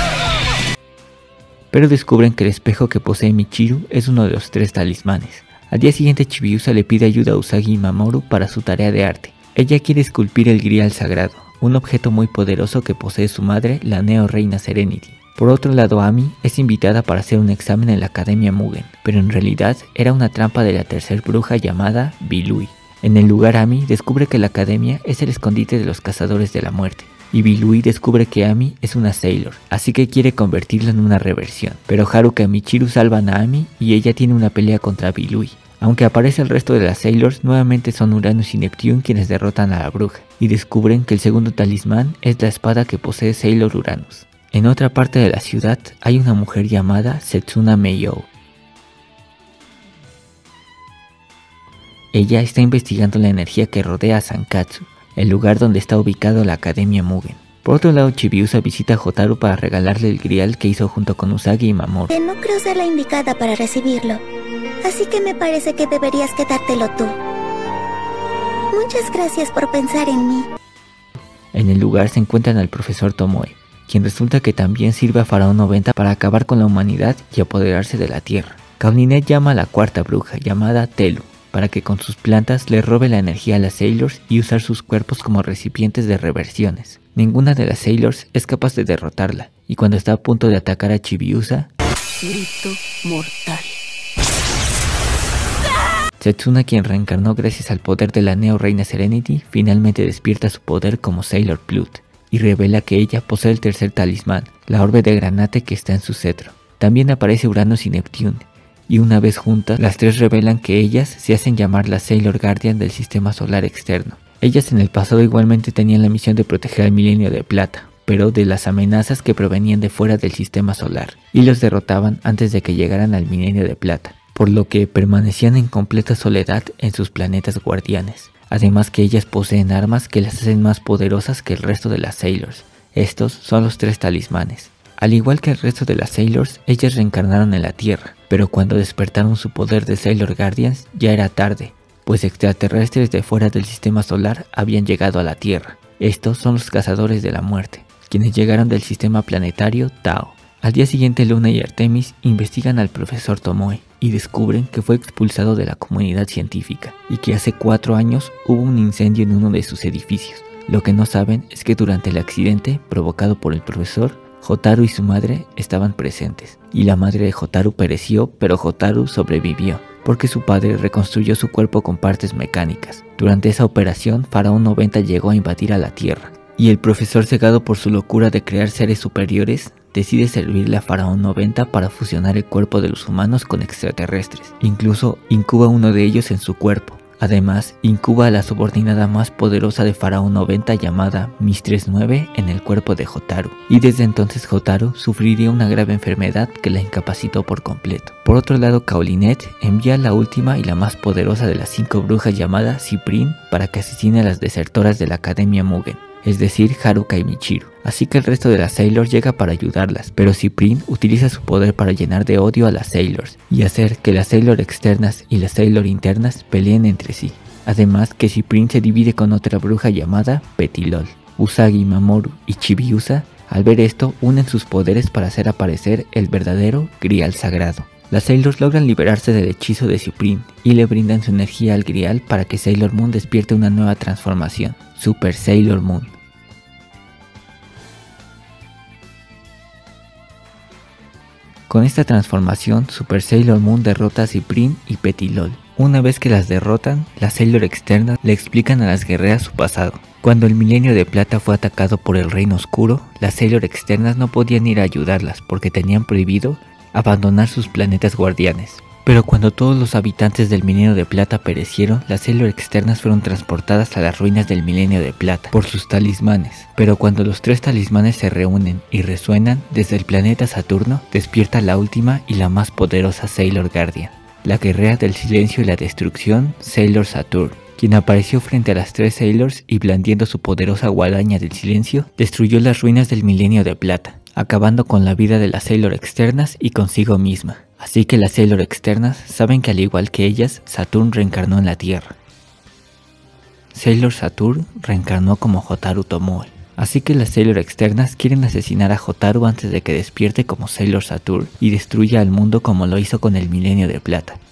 Pero descubren que el espejo que posee Michiru es uno de los 3 talismanes, Al día siguiente Chibiusa le pide ayuda a Usagi y Mamoru para su tarea de arte. Ella quiere esculpir el Grial Sagrado, un objeto muy poderoso que posee su madre, la Neo Reina Serenity. Por otro lado, Ami es invitada para hacer un examen en la Academia Mugen, pero en realidad era una trampa de la tercer bruja llamada Bilui. En el lugar, Ami descubre que la academia es el escondite de los cazadores de la muerte, y Bilui descubre que Ami es una Sailor, así que quiere convertirla en una reversión. Pero Haruka y Michiru salvan a Ami y ella tiene una pelea contra Bilui. Aunque aparece el resto de las Sailors, nuevamente son Uranus y Neptune quienes derrotan a la bruja, y descubren que el segundo talismán es la espada que posee Sailor Uranus. En otra parte de la ciudad hay una mujer llamada Setsuna Meiyou. Ella está investigando la energía que rodea a Sankatsu, el lugar donde está ubicado la Academia Mugen. Por otro lado, Chibiusa visita a Hotaru para regalarle el grial que hizo junto con Usagi y Mamoru. No creo ser la indicada para recibirlo, así que me parece que deberías quedártelo tú. Muchas gracias por pensar en mí. En el lugar se encuentran al profesor Tomoe, quien resulta que también sirve a Faraón 90 para acabar con la humanidad y apoderarse de la tierra. Kaulinet llama a la cuarta bruja, llamada Telu, para que con sus plantas le robe la energía a las Sailors y usar sus cuerpos como recipientes de reversiones. Ninguna de las Sailors es capaz de derrotarla, y cuando está a punto de atacar a Chibiusa, grito mortal. Setsuna, quien reencarnó gracias al poder de la Neo Reina Serenity, finalmente despierta su poder como Sailor Pluto, y revela que ella posee el tercer talismán, la orbe de granate que está en su cetro. También aparece Uranus y Neptune, y una vez juntas, las tres revelan que ellas se hacen llamar las Sailor Guardian del sistema solar externo. Ellas en el pasado igualmente tenían la misión de proteger al Milenio de Plata, pero de las amenazas que provenían de fuera del sistema solar, y los derrotaban antes de que llegaran al Milenio de Plata, por lo que permanecían en completa soledad en sus planetas guardianes. Además que ellas poseen armas que las hacen más poderosas que el resto de las Sailors. Estos son los tres talismanes. Al igual que el resto de las Sailors, ellas reencarnaron en la Tierra, pero cuando despertaron su poder de Sailor Guardians ya era tarde, pues extraterrestres de fuera del sistema solar habían llegado a la Tierra. Estos son los cazadores de la muerte, quienes llegaron del sistema planetario Tao. Al día siguiente, Luna y Artemis investigan al profesor Tomoe y descubren que fue expulsado de la comunidad científica y que hace 4 años hubo un incendio en uno de sus edificios. Lo que no saben es que durante el accidente provocado por el profesor, Hotaru y su madre estaban presentes, y la madre de Hotaru pereció, pero Hotaru sobrevivió, porque su padre reconstruyó su cuerpo con partes mecánicas. Durante esa operación, Faraón 90 llegó a invadir a la Tierra, y el profesor, cegado por su locura de crear seres superiores, decide servirle a Faraón 90 para fusionar el cuerpo de los humanos con extraterrestres. Incluso incuba uno de ellos en su cuerpo. Además, incuba a la subordinada más poderosa de Faraón 90 llamada Mistress 9 en el cuerpo de Hotaru, y desde entonces Hotaru sufriría una grave enfermedad que la incapacitó por completo. Por otro lado, Kaulinet envía a la última y la más poderosa de las 5 brujas llamada Ciprin para que asesine a las desertoras de la Academia Mugen, es decir, Haruka y Michiru. Así que el resto de las Sailors llega para ayudarlas, pero Ciprin utiliza su poder para llenar de odio a las Sailors y hacer que las Sailor externas y las Sailor internas peleen entre sí. Además que Ciprin se divide con otra bruja llamada Petilol. Usagi, Mamoru y Chibiusa, al ver esto, unen sus poderes para hacer aparecer el verdadero Grial Sagrado. Las Sailors logran liberarse del hechizo de Ciprin y le brindan su energía al Grial para que Sailor Moon despierte una nueva transformación, Super Sailor Moon. Con esta transformación, Super Sailor Moon derrota a Ciprin y Petilol. Una vez que las derrotan, las Sailor externas le explican a las guerreras su pasado. Cuando el Milenio de Plata fue atacado por el Reino Oscuro, las Sailor externas no podían ir a ayudarlas porque tenían prohibido abandonar sus planetas guardianes. Pero cuando todos los habitantes del Milenio de Plata perecieron, las Sailor externas fueron transportadas a las ruinas del Milenio de Plata por sus talismanes. Pero cuando los 3 talismanes se reúnen y resuenan, desde el planeta Saturno despierta la última y la más poderosa Sailor Guardian, la guerrera del silencio y la destrucción, Sailor Saturn, quien apareció frente a las 3 Sailors y blandiendo su poderosa guadaña del silencio, destruyó las ruinas del Milenio de Plata, acabando con la vida de las Sailor externas y consigo misma. Así que las Sailor externas saben que al igual que ellas, Saturn reencarnó en la Tierra. Sailor Saturn reencarnó como Hotaru Tomoe. Así que las Sailor externas quieren asesinar a Hotaru antes de que despierte como Sailor Saturn y destruya al mundo como lo hizo con el Milenio de Plata.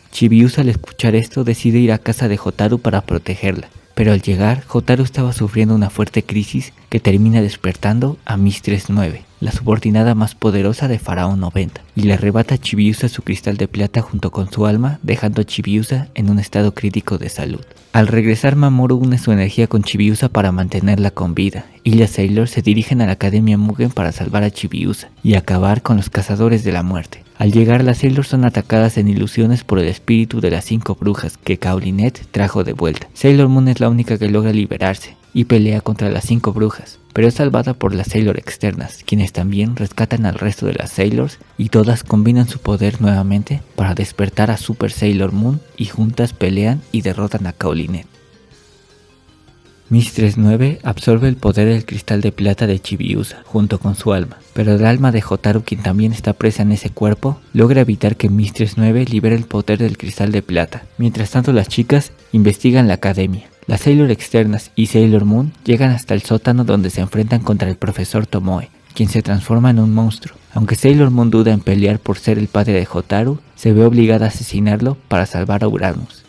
Chibiusa, al escuchar esto, decide ir a casa de Hotaru para protegerla. Pero al llegar, Hotaru estaba sufriendo una fuerte crisis que termina despertando a Mistress 9, la subordinada más poderosa de Faraón 90, y le arrebata a Chibiusa su cristal de plata junto con su alma, dejando a Chibiusa en un estado crítico de salud. Al regresar, Mamoru une su energía con Chibiusa para mantenerla con vida, y las Sailors se dirigen a la Academia Mugen para salvar a Chibiusa y acabar con los cazadores de la muerte. Al llegar, las Sailors son atacadas en ilusiones por el espíritu de las 5 brujas que Caolinet trajo de vuelta. Sailor Moon es la única que logra liberarse y pelea contra las 5 brujas, pero es salvada por las Sailor externas, quienes también rescatan al resto de las Sailors y todas combinan su poder nuevamente para despertar a Super Sailor Moon y juntas pelean y derrotan a Caolinet. Mistress 9 absorbe el poder del cristal de plata de Chibiusa junto con su alma, pero el alma de Hotaru, quien también está presa en ese cuerpo, logra evitar que Mistress 9 libere el poder del cristal de plata. Mientras tanto, las chicas investigan la academia. Las Sailor externas y Sailor Moon llegan hasta el sótano donde se enfrentan contra el profesor Tomoe, quien se transforma en un monstruo. Aunque Sailor Moon duda en pelear por ser el padre de Hotaru, se ve obligada a asesinarlo para salvar a Uranus.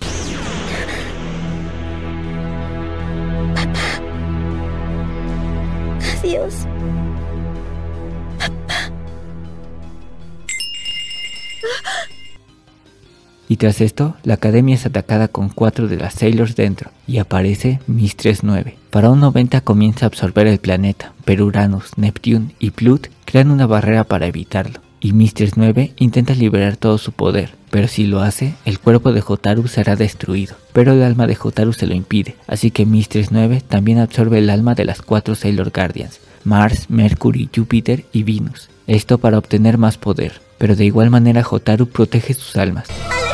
Adiós. Y tras esto, la academia es atacada con 4 de las Sailors dentro, y aparece Mistress 9. Faraón 90 comienza a absorber el planeta, pero Uranus, Neptune y Pluto crean una barrera para evitarlo, y Mistress 9 intenta liberar todo su poder, pero si lo hace, el cuerpo de Hotaru será destruido, pero el alma de Hotaru se lo impide, así que Mistress 9 también absorbe el alma de las 4 Sailor Guardians, Mars, Mercury, Júpiter y Venus, esto para obtener más poder, pero de igual manera Hotaru protege sus almas.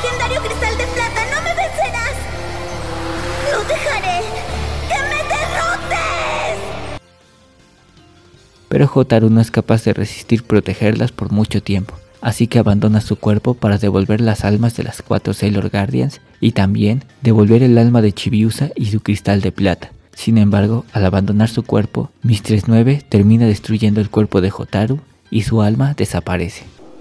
Pero Hotaru no es capaz de resistir protegerlas por mucho tiempo, así que abandona su cuerpo para devolver las almas de las 4 Sailor Guardians y también devolver el alma de Chibiusa y su cristal de plata. Sin embargo, al abandonar su cuerpo, Mistress 9 termina destruyendo el cuerpo de Hotaru y su alma desaparece.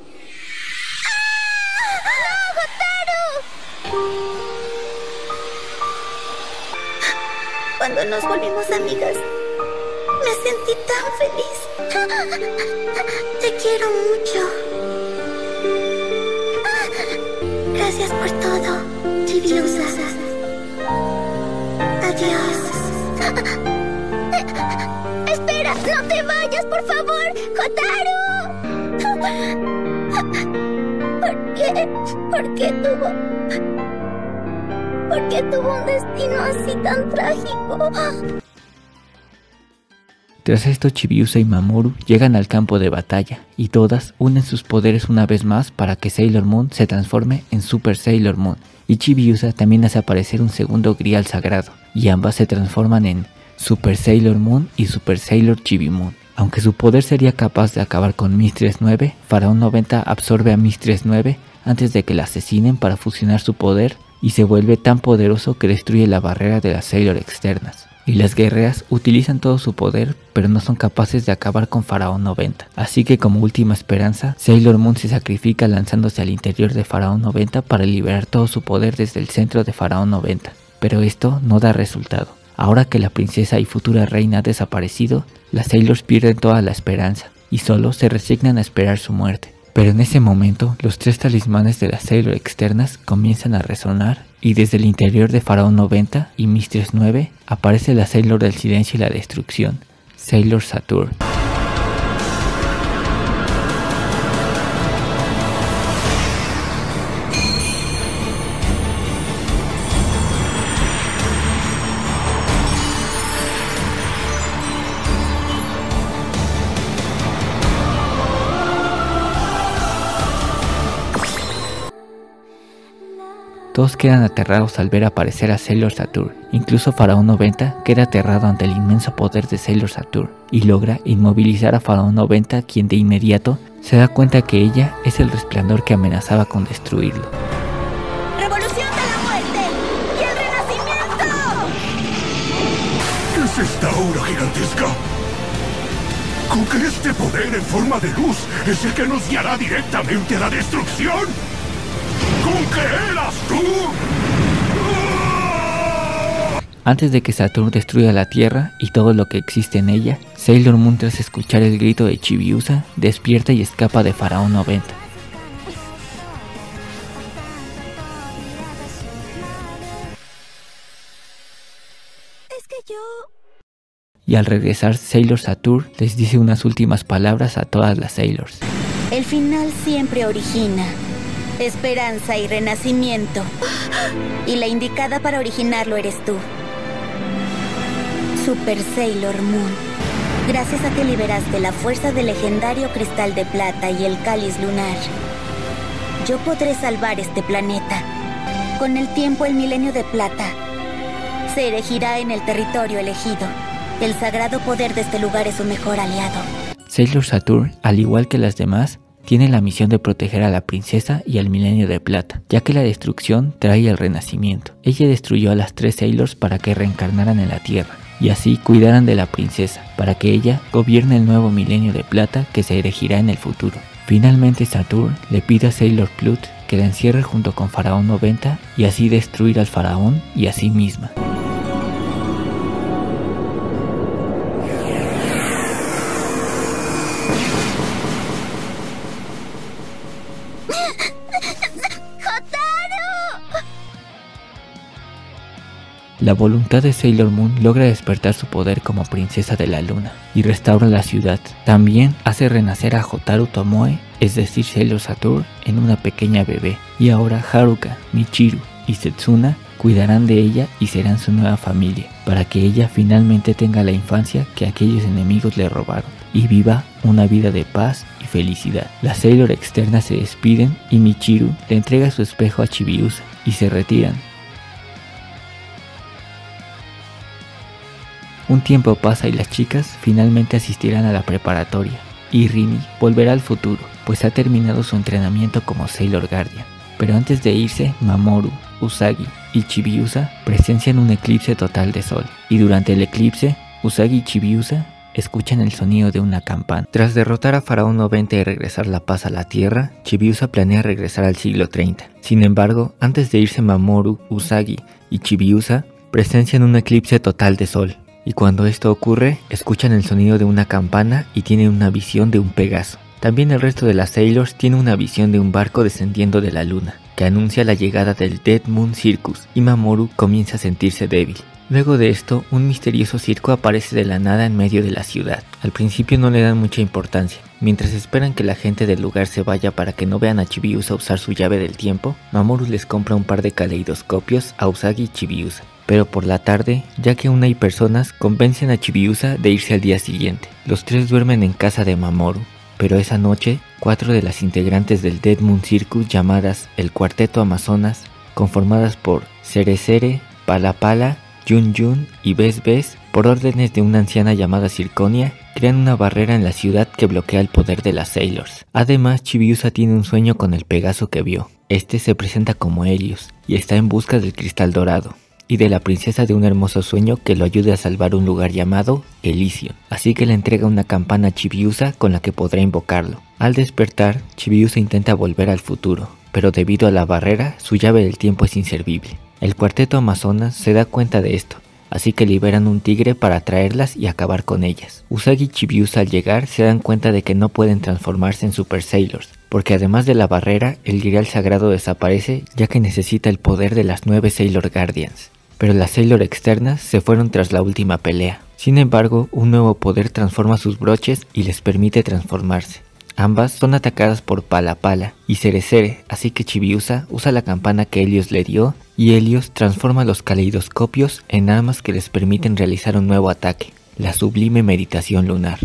Cuando nos volvimos amigas, me sentí tan feliz. Te quiero mucho. Gracias por todo, Chibiusa. Adiós. Espera, no te vayas, por favor, Hotaru. ¿Por qué tuvo un destino así tan trágico? Tras esto, Chibiusa y Mamoru llegan al campo de batalla y todas unen sus poderes una vez más para que Sailor Moon se transforme en Super Sailor Moon, y Chibiusa también hace aparecer un segundo grial sagrado y ambas se transforman en Super Sailor Moon y Super Sailor Chibi Moon. Aunque su poder sería capaz de acabar con Mistress 9, Faraón 90 absorbe a Mistress 9 antes de que la asesinen para fusionar su poder y se vuelve tan poderoso que destruye la barrera de las Sailor externas. Y las guerreras utilizan todo su poder, pero no son capaces de acabar con Faraón 90. Así que como última esperanza, Sailor Moon se sacrifica lanzándose al interior de Faraón 90 para liberar todo su poder desde el centro de Faraón 90. Pero esto no da resultado. Ahora que la princesa y futura reina ha desaparecido, las Sailors pierden toda la esperanza y solo se resignan a esperar su muerte. Pero en ese momento, los 3 talismanes de las Sailor externas comienzan a resonar y desde el interior de Faraón 90 y Mistress 9 aparece la Sailor del silencio y la destrucción, Sailor Saturn. Todos quedan aterrados al ver aparecer a Sailor Saturn. Incluso Faraón 90 queda aterrado ante el inmenso poder de Sailor Saturn y logra inmovilizar a Faraón 90, quien de inmediato se da cuenta que ella es el resplandor que amenazaba con destruirlo. ¡Revolución de la muerte! ¡Y el renacimiento! ¿Qué es esta aura gigantesca? ¿Con que este poder en forma de luz es el que nos guiará directamente a la destrucción? ¿Con qué eras tú? Antes de que Saturn destruya la Tierra y todo lo que existe en ella, Sailor Moon, tras escuchar el grito de Chibiusa, despierta y escapa de Faraón 90. Y al regresar, Sailor Saturn les dice unas últimas palabras a todas las Sailors. El final siempre origina esperanza y renacimiento. Y la indicada para originarlo eres tú. Super Sailor Moon. Gracias a que liberaste la fuerza del legendario cristal de plata y el cáliz lunar, yo podré salvar este planeta. Con el tiempo, el milenio de plata se erigirá en el territorio elegido. El sagrado poder de este lugar es su mejor aliado. Sailor Saturn, al igual que las demás, tiene la misión de proteger a la princesa y al milenio de plata, ya que la destrucción trae el renacimiento. Ella destruyó a las 3 Sailors para que reencarnaran en la Tierra, y así cuidaran de la princesa, para que ella gobierne el nuevo milenio de plata que se erigirá en el futuro. Finalmente Saturn le pide a Sailor Pluth que la encierre junto con Faraón 90 y así destruir al faraón y a sí misma. La voluntad de Sailor Moon logra despertar su poder como princesa de la luna y restaura la ciudad. También hace renacer a Hotaru Tomoe, es decir Sailor Saturn, en una pequeña bebé. Y ahora Haruka, Michiru y Setsuna cuidarán de ella y serán su nueva familia, para que ella finalmente tenga la infancia que aquellos enemigos le robaron y viva una vida de paz y felicidad. Las Sailor externas se despiden y Michiru le entrega su espejo a Chibiusa y se retiran. Un tiempo pasa y las chicas finalmente asistirán a la preparatoria, y Rini volverá al futuro, pues ha terminado su entrenamiento como Sailor Guardian. Pero antes de irse, Mamoru, Usagi y Chibiusa presencian un eclipse total de sol, y durante el eclipse, Usagi y Chibiusa escuchan el sonido de una campana. Tras derrotar a Faraón 90 y regresar la paz a la Tierra, Chibiusa planea regresar al siglo 30. Sin embargo, antes de irse, Mamoru, Usagi y Chibiusa presencian un eclipse total de sol. Y cuando esto ocurre, escuchan el sonido de una campana y tienen una visión de un Pegaso. También el resto de las Sailors tiene una visión de un barco descendiendo de la luna, que anuncia la llegada del Dead Moon Circus, y Mamoru comienza a sentirse débil. Luego de esto, un misterioso circo aparece de la nada en medio de la ciudad. Al principio no le dan mucha importancia. Mientras esperan que la gente del lugar se vaya para que no vean a Chibiusa usar su llave del tiempo, Mamoru les compra un par de caleidoscopios a Usagi y Chibiusa. Pero por la tarde, ya que aún hay personas, convencen a Chibiusa de irse al día siguiente. Los tres duermen en casa de Mamoru, pero esa noche, 4 de las integrantes del Dead Moon Circus, llamadas el Cuarteto Amazonas, conformadas por Cerecere, Pala Pala, Yun Yun y Bes Bes, por órdenes de una anciana llamada Circonia, crean una barrera en la ciudad que bloquea el poder de las Sailors. Además, Chibiusa tiene un sueño con el Pegaso que vio. Este se presenta como Helios y está en busca del cristal dorado y de la princesa de un hermoso sueño que lo ayude a salvar un lugar llamado Elysion. Así que le entrega una campana a Chibiusa con la que podrá invocarlo. Al despertar, Chibiusa intenta volver al futuro, pero debido a la barrera, su llave del tiempo es inservible. El Cuarteto Amazonas se da cuenta de esto, así que liberan un tigre para atraerlas y acabar con ellas. Usagi y Chibiusa al llegar se dan cuenta de que no pueden transformarse en Super Sailors, porque además de la barrera, el grial sagrado desaparece ya que necesita el poder de las 9 Sailor Guardians. Pero las Sailor externas se fueron tras la última pelea. Sin embargo, un nuevo poder transforma sus broches y les permite transformarse. Ambas son atacadas por Pala Pala y Cerecere, así que Chibiusa usa la campana que Helios le dio y Helios transforma los caleidoscopios en armas que les permiten realizar un nuevo ataque, la Sublime Meditación Lunar.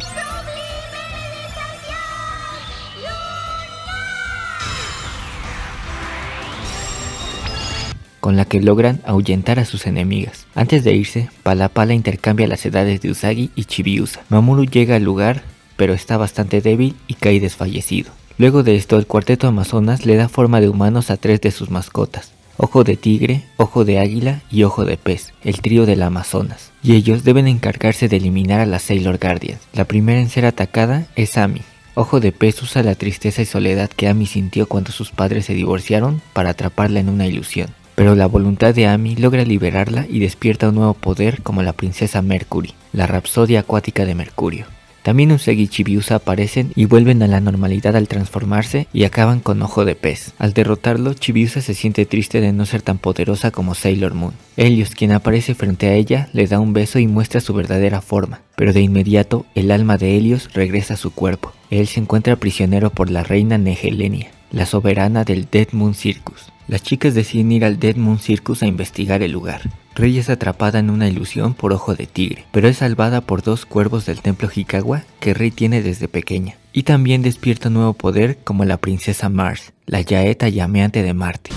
Con la que logran ahuyentar a sus enemigas. Antes de irse, Pala Pala intercambia las edades de Usagi y Chibiusa. Mamoru llega al lugar, pero está bastante débil y cae desfallecido. Luego de esto, el Cuarteto Amazonas le da forma de humanos a 3 de sus mascotas: Ojo de Tigre, Ojo de Águila y Ojo de Pez, el trío del Amazonas. Y ellos deben encargarse de eliminar a las Sailor Guardians. La primera en ser atacada es Ami, Ojo de Pez usa la tristeza y soledad que Amy sintió cuando sus padres se divorciaron para atraparla en una ilusión. Pero la voluntad de Amy logra liberarla y despierta un nuevo poder como la princesa Mercury, la rapsodia acuática de Mercurio. También Usagi y Chibiusa aparecen y vuelven a la normalidad al transformarse y acaban con Ojo de Pez. Al derrotarlo, Chibiusa se siente triste de no ser tan poderosa como Sailor Moon. Helios, quien aparece frente a ella, le da un beso y muestra su verdadera forma, pero de inmediato el alma de Helios regresa a su cuerpo. Él se encuentra prisionero por la reina Nehelenia, la soberana del Dead Moon Circus. Las chicas deciden ir al Dead Moon Circus a investigar el lugar. Rei es atrapada en una ilusión por Ojo de Tigre, pero es salvada por 2 cuervos del templo Hikawa que Rei tiene desde pequeña. Y también despierta un nuevo poder como la princesa Mars, la yaeta llameante de Marte.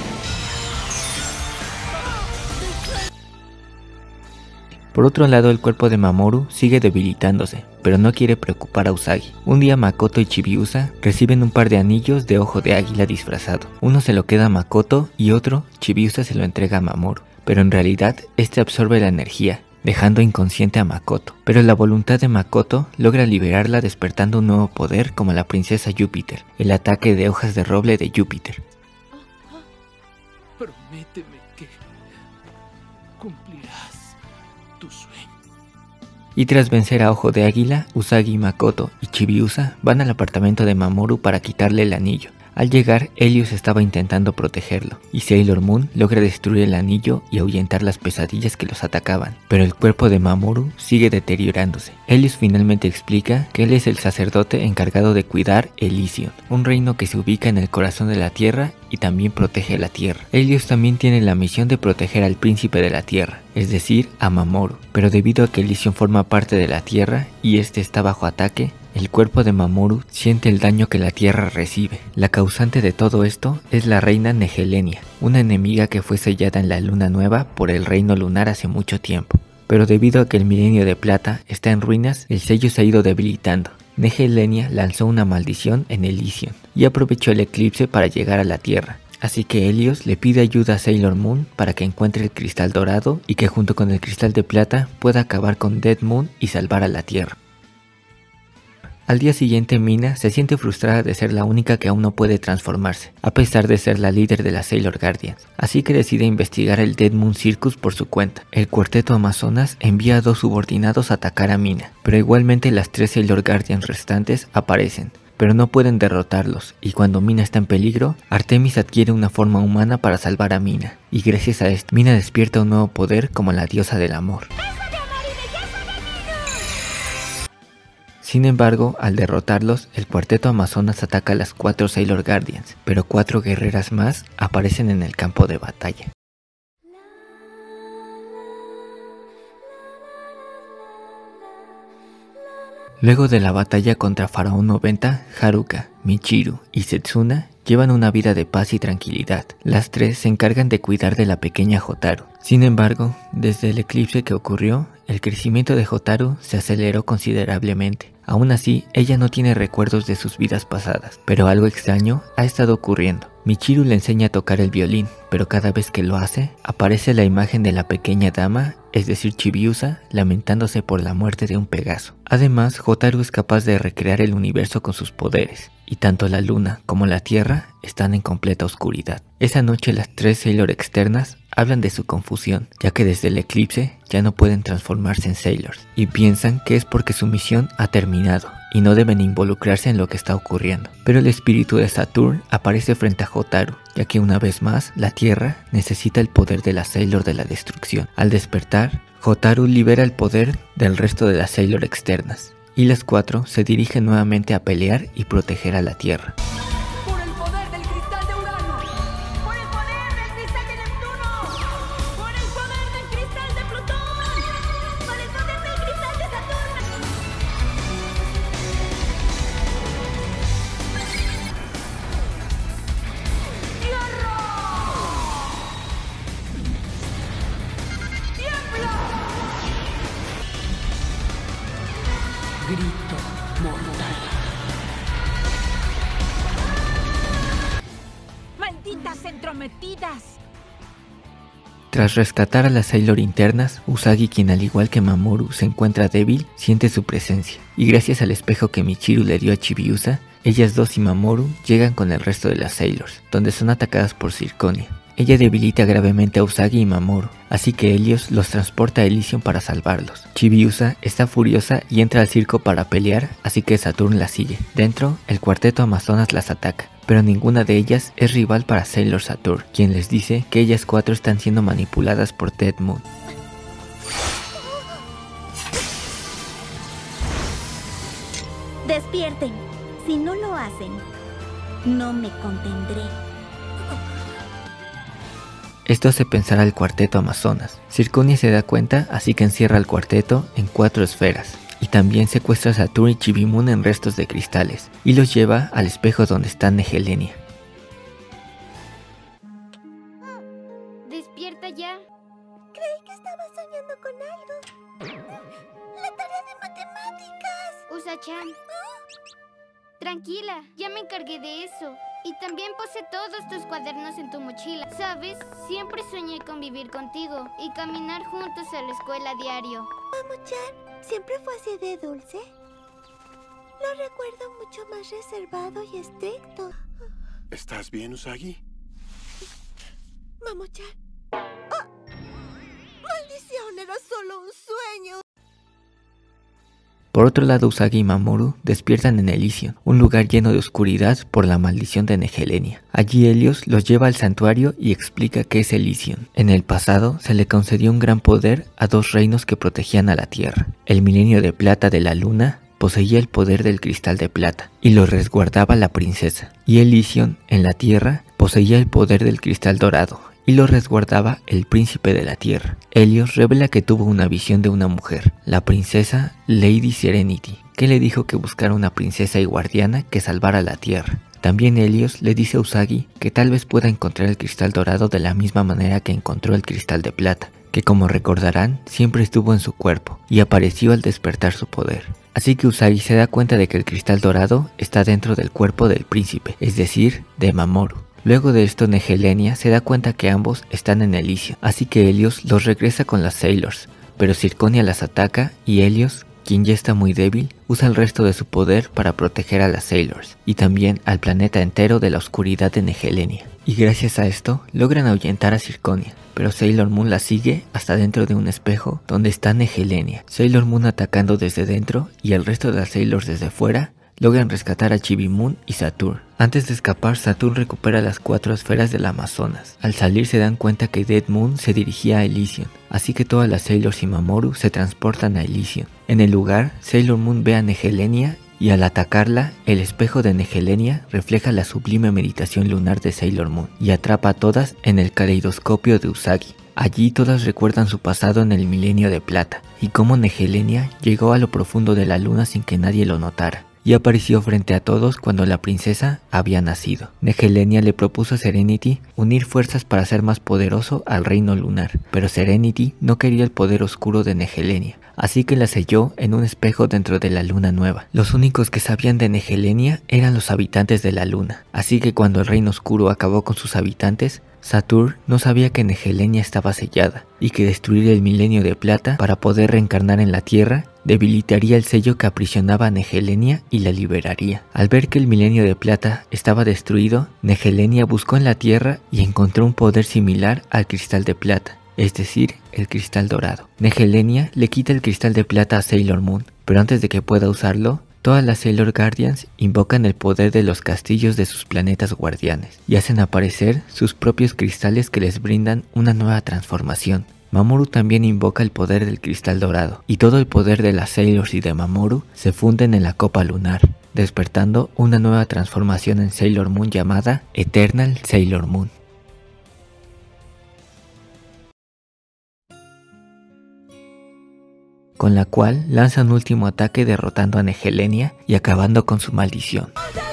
Por otro lado, el cuerpo de Mamoru sigue debilitándose, pero no quiere preocupar a Usagi. Un día Makoto y Chibiusa reciben un par de anillos de ojo de águila disfrazado. Uno se lo queda a Makoto y otro Chibiusa se lo entrega a Mamoru, pero en realidad este absorbe la energía, dejando inconsciente a Makoto. Pero la voluntad de Makoto logra liberarla despertando un nuevo poder como la princesa Júpiter, el ataque de hojas de roble de Júpiter. Prométeme que cumplirás tu sueño. Y tras vencer a Ojo de Águila, Usagi, Makoto y Chibiusa van al apartamento de Mamoru para quitarle el anillo. Al llegar, Helios estaba intentando protegerlo, y Sailor Moon logra destruir el anillo y ahuyentar las pesadillas que los atacaban, pero el cuerpo de Mamoru sigue deteriorándose. Helios finalmente explica que él es el sacerdote encargado de cuidar Elysion, un reino que se ubica en el corazón de la Tierra y también protege la Tierra. Helios también tiene la misión de proteger al príncipe de la Tierra, es decir, a Mamoru, pero debido a que Elysion forma parte de la Tierra y este está bajo ataque, el cuerpo de Mamoru siente el daño que la Tierra recibe. La causante de todo esto es la reina Nehelenia, una enemiga que fue sellada en la luna nueva por el reino lunar hace mucho tiempo. Pero debido a que el milenio de plata está en ruinas, el sello se ha ido debilitando. Nehelenia lanzó una maldición en Elysion y aprovechó el eclipse para llegar a la Tierra. Así que Helios le pide ayuda a Sailor Moon para que encuentre el cristal dorado y que junto con el cristal de plata pueda acabar con Dead Moon y salvar a la Tierra. Al día siguiente, Mina se siente frustrada de ser la única que aún no puede transformarse, a pesar de ser la líder de las Sailor Guardians, así que decide investigar el Dead Moon Circus por su cuenta. El cuarteto Amazonas envía a 2 subordinados a atacar a Mina, pero igualmente las 3 Sailor Guardians restantes aparecen, pero no pueden derrotarlos, y cuando Mina está en peligro, Artemis adquiere una forma humana para salvar a Mina, y gracias a esto, Mina despierta un nuevo poder como la diosa del amor. Sin embargo, al derrotarlos, el cuarteto Amazonas ataca a las 4 Sailor Guardians, pero 4 guerreras más aparecen en el campo de batalla. Luego de la batalla contra Faraón 90, Haruka, Michiru y Setsuna llevan una vida de paz y tranquilidad. Las 3 se encargan de cuidar de la pequeña Hotaru. Sin embargo, desde el eclipse que ocurrió, el crecimiento de Hotaru se aceleró considerablemente. Aún así, ella no tiene recuerdos de sus vidas pasadas, pero algo extraño ha estado ocurriendo. Michiru le enseña a tocar el violín, pero cada vez que lo hace, aparece la imagen de la pequeña dama, es decir Chibiusa, lamentándose por la muerte de un Pegaso. Además, Hotaru es capaz de recrear el universo con sus poderes, y tanto la luna como la tierra están en completa oscuridad. Esa noche las 3 Sailor externas hablan de su confusión, ya que desde el eclipse ya no pueden transformarse en Sailors, y piensan que es porque su misión ha terminado y no deben involucrarse en lo que está ocurriendo. Pero el espíritu de Saturn aparece frente a Hotaru, ya que una vez más la Tierra necesita el poder de la Sailor de la destrucción. Al despertar, Hotaru libera el poder del resto de las Sailor externas, y las 4 se dirigen nuevamente a pelear y proteger a la Tierra. Grito mortal. ¡Malditas entrometidas! Tras rescatar a las Sailor internas, Usagi, quien al igual que Mamoru se encuentra débil, siente su presencia. Y gracias al espejo que Michiru le dio a Chibiusa, ellas dos y Mamoru llegan con el resto de las Sailors, donde son atacadas por Zirconia. Ella debilita gravemente a Usagi y Mamoru, así que Helios los transporta a Elysion para salvarlos. Chibiusa está furiosa y entra al circo para pelear, así que Saturn la sigue. Dentro, el cuarteto Amazonas las ataca, pero ninguna de ellas es rival para Sailor Saturn, quien les dice que ellas cuatro están siendo manipuladas por Dead Moon. Despierten. Si no lo hacen, no me contendré. Esto hace pensar al cuarteto Amazonas. Zirconia se da cuenta, así que encierra al cuarteto en 4 esferas. Y también secuestra a Saturn y Chibimun en restos de cristales, y los lleva al espejo donde está Nehelenia. Despierta ya. Creí que estaba soñando con algo. La tarea de matemáticas. Usa-chan. Tranquila, ya me encargué de eso. Y también puse todos tus cuadernos en tu mochila. ¿Sabes? Siempre soñé con vivir contigo y caminar juntos a la escuela diario. Mamo-chan, ¿siempre fue así de dulce? Lo recuerdo mucho más reservado y estricto. ¿Estás bien, Usagi? Mamo-chan. ¡Oh! ¡Maldición! Era solo un sueño. Por otro lado, Usagi y Mamoru despiertan en Elysion, un lugar lleno de oscuridad por la maldición de Nehelenia. Allí Helios los lleva al santuario y explica qué es Elysion. En el pasado se le concedió un gran poder a 2 reinos que protegían a la Tierra. El milenio de plata de la luna poseía el poder del cristal de plata y lo resguardaba la princesa. Y Elysion, en la Tierra, poseía el poder del cristal dorado y lo resguardaba el príncipe de la tierra. Helios revela que tuvo una visión de una mujer, la princesa Lady Serenity, que le dijo que buscara una princesa y guardiana que salvara la tierra. También Helios le dice a Usagi que tal vez pueda encontrar el cristal dorado de la misma manera que encontró el cristal de plata, que como recordarán siempre estuvo en su cuerpo y apareció al despertar su poder. Así que Usagi se da cuenta de que el cristal dorado está dentro del cuerpo del príncipe, es decir, de Mamoru. Luego de esto Nehelenia se da cuenta que ambos están en Elysion, así que Helios los regresa con las Sailors, pero Zirconia las ataca y Helios, quien ya está muy débil, usa el resto de su poder para proteger a las Sailors y también al planeta entero de la oscuridad de Nehelenia. Y gracias a esto logran ahuyentar a Zirconia, pero Sailor Moon la sigue hasta dentro de un espejo donde está Nehelenia. Sailor Moon atacando desde dentro y el resto de las Sailors desde fuera logran rescatar a Chibimun y Saturn. Antes de escapar, Saturn recupera las 4 esferas del Amazonas. Al salir se dan cuenta que Dead Moon se dirigía a Elysion, así que todas las Sailors y Mamoru se transportan a Elysion. En el lugar, Sailor Moon ve a Nehelenia y al atacarla, el espejo de Nehelenia refleja la sublime meditación lunar de Sailor Moon y atrapa a todas en el caleidoscopio de Usagi. Allí todas recuerdan su pasado en el milenio de plata y cómo Nehelenia llegó a lo profundo de la luna sin que nadie lo notara. Y apareció frente a todos cuando la princesa había nacido. Nehelenia le propuso a Serenity unir fuerzas para ser más poderoso al reino lunar, pero Serenity no quería el poder oscuro de Nehelenia, así que la selló en un espejo dentro de la luna nueva. Los únicos que sabían de Nehelenia eran los habitantes de la luna, así que cuando el reino oscuro acabó con sus habitantes, Saturn no sabía que Nehelenia estaba sellada y que destruir el milenio de plata para poder reencarnar en la tierra debilitaría el sello que aprisionaba a Nehelenia y la liberaría. Al ver que el milenio de plata estaba destruido, Nehelenia buscó en la tierra y encontró un poder similar al cristal de plata, es decir, el cristal dorado. Nehelenia le quita el cristal de plata a Sailor Moon, pero antes de que pueda usarlo, todas las Sailor Guardians invocan el poder de los castillos de sus planetas guardianes y hacen aparecer sus propios cristales que les brindan una nueva transformación. Mamoru también invoca el poder del cristal dorado y todo el poder de las Sailors y de Mamoru se funden en la copa lunar, despertando una nueva transformación en Sailor Moon llamada Eternal Sailor Moon. Con la cual lanza un último ataque derrotando a Nehelenia y acabando con su maldición.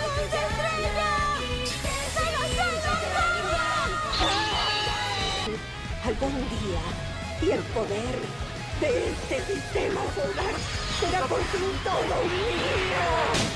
Algún día, y el poder de este sistema solar será por fin todo mío.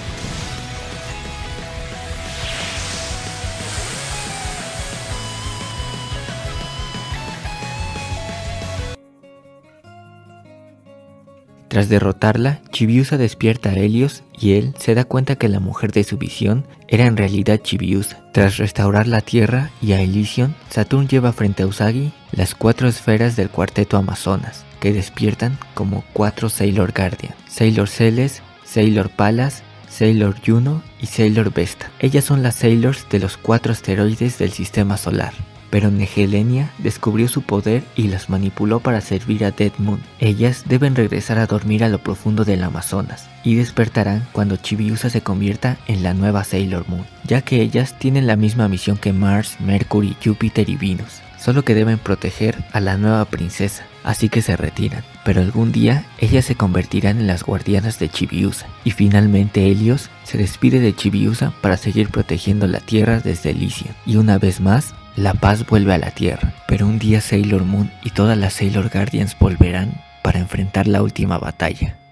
Tras derrotarla, Chibiusa despierta a Helios y él se da cuenta que la mujer de su visión era en realidad Chibiusa. Tras restaurar la Tierra y a Elysion, Saturn lleva frente a Usagi las 4 esferas del Cuarteto Amazonas, que despiertan como 4 Sailor Guardian: Sailor Celes, Sailor Palas, Sailor Juno y Sailor Vesta. Ellas son las Sailors de los 4 asteroides del sistema solar. Pero Nehelenia descubrió su poder y las manipuló para servir a Dead Moon. Ellas deben regresar a dormir a lo profundo del Amazonas y despertarán cuando Chibiusa se convierta en la nueva Sailor Moon, ya que ellas tienen la misma misión que Mars, Mercury, Júpiter y Venus, solo que deben proteger a la nueva princesa, así que se retiran. Pero algún día ellas se convertirán en las guardianas de Chibiusa, y finalmente Helios se despide de Chibiusa para seguir protegiendo la Tierra desde Elysion, y una vez más la paz vuelve a la Tierra. Pero un día Sailor Moon y todas las Sailor Guardians volverán para enfrentar la última batalla.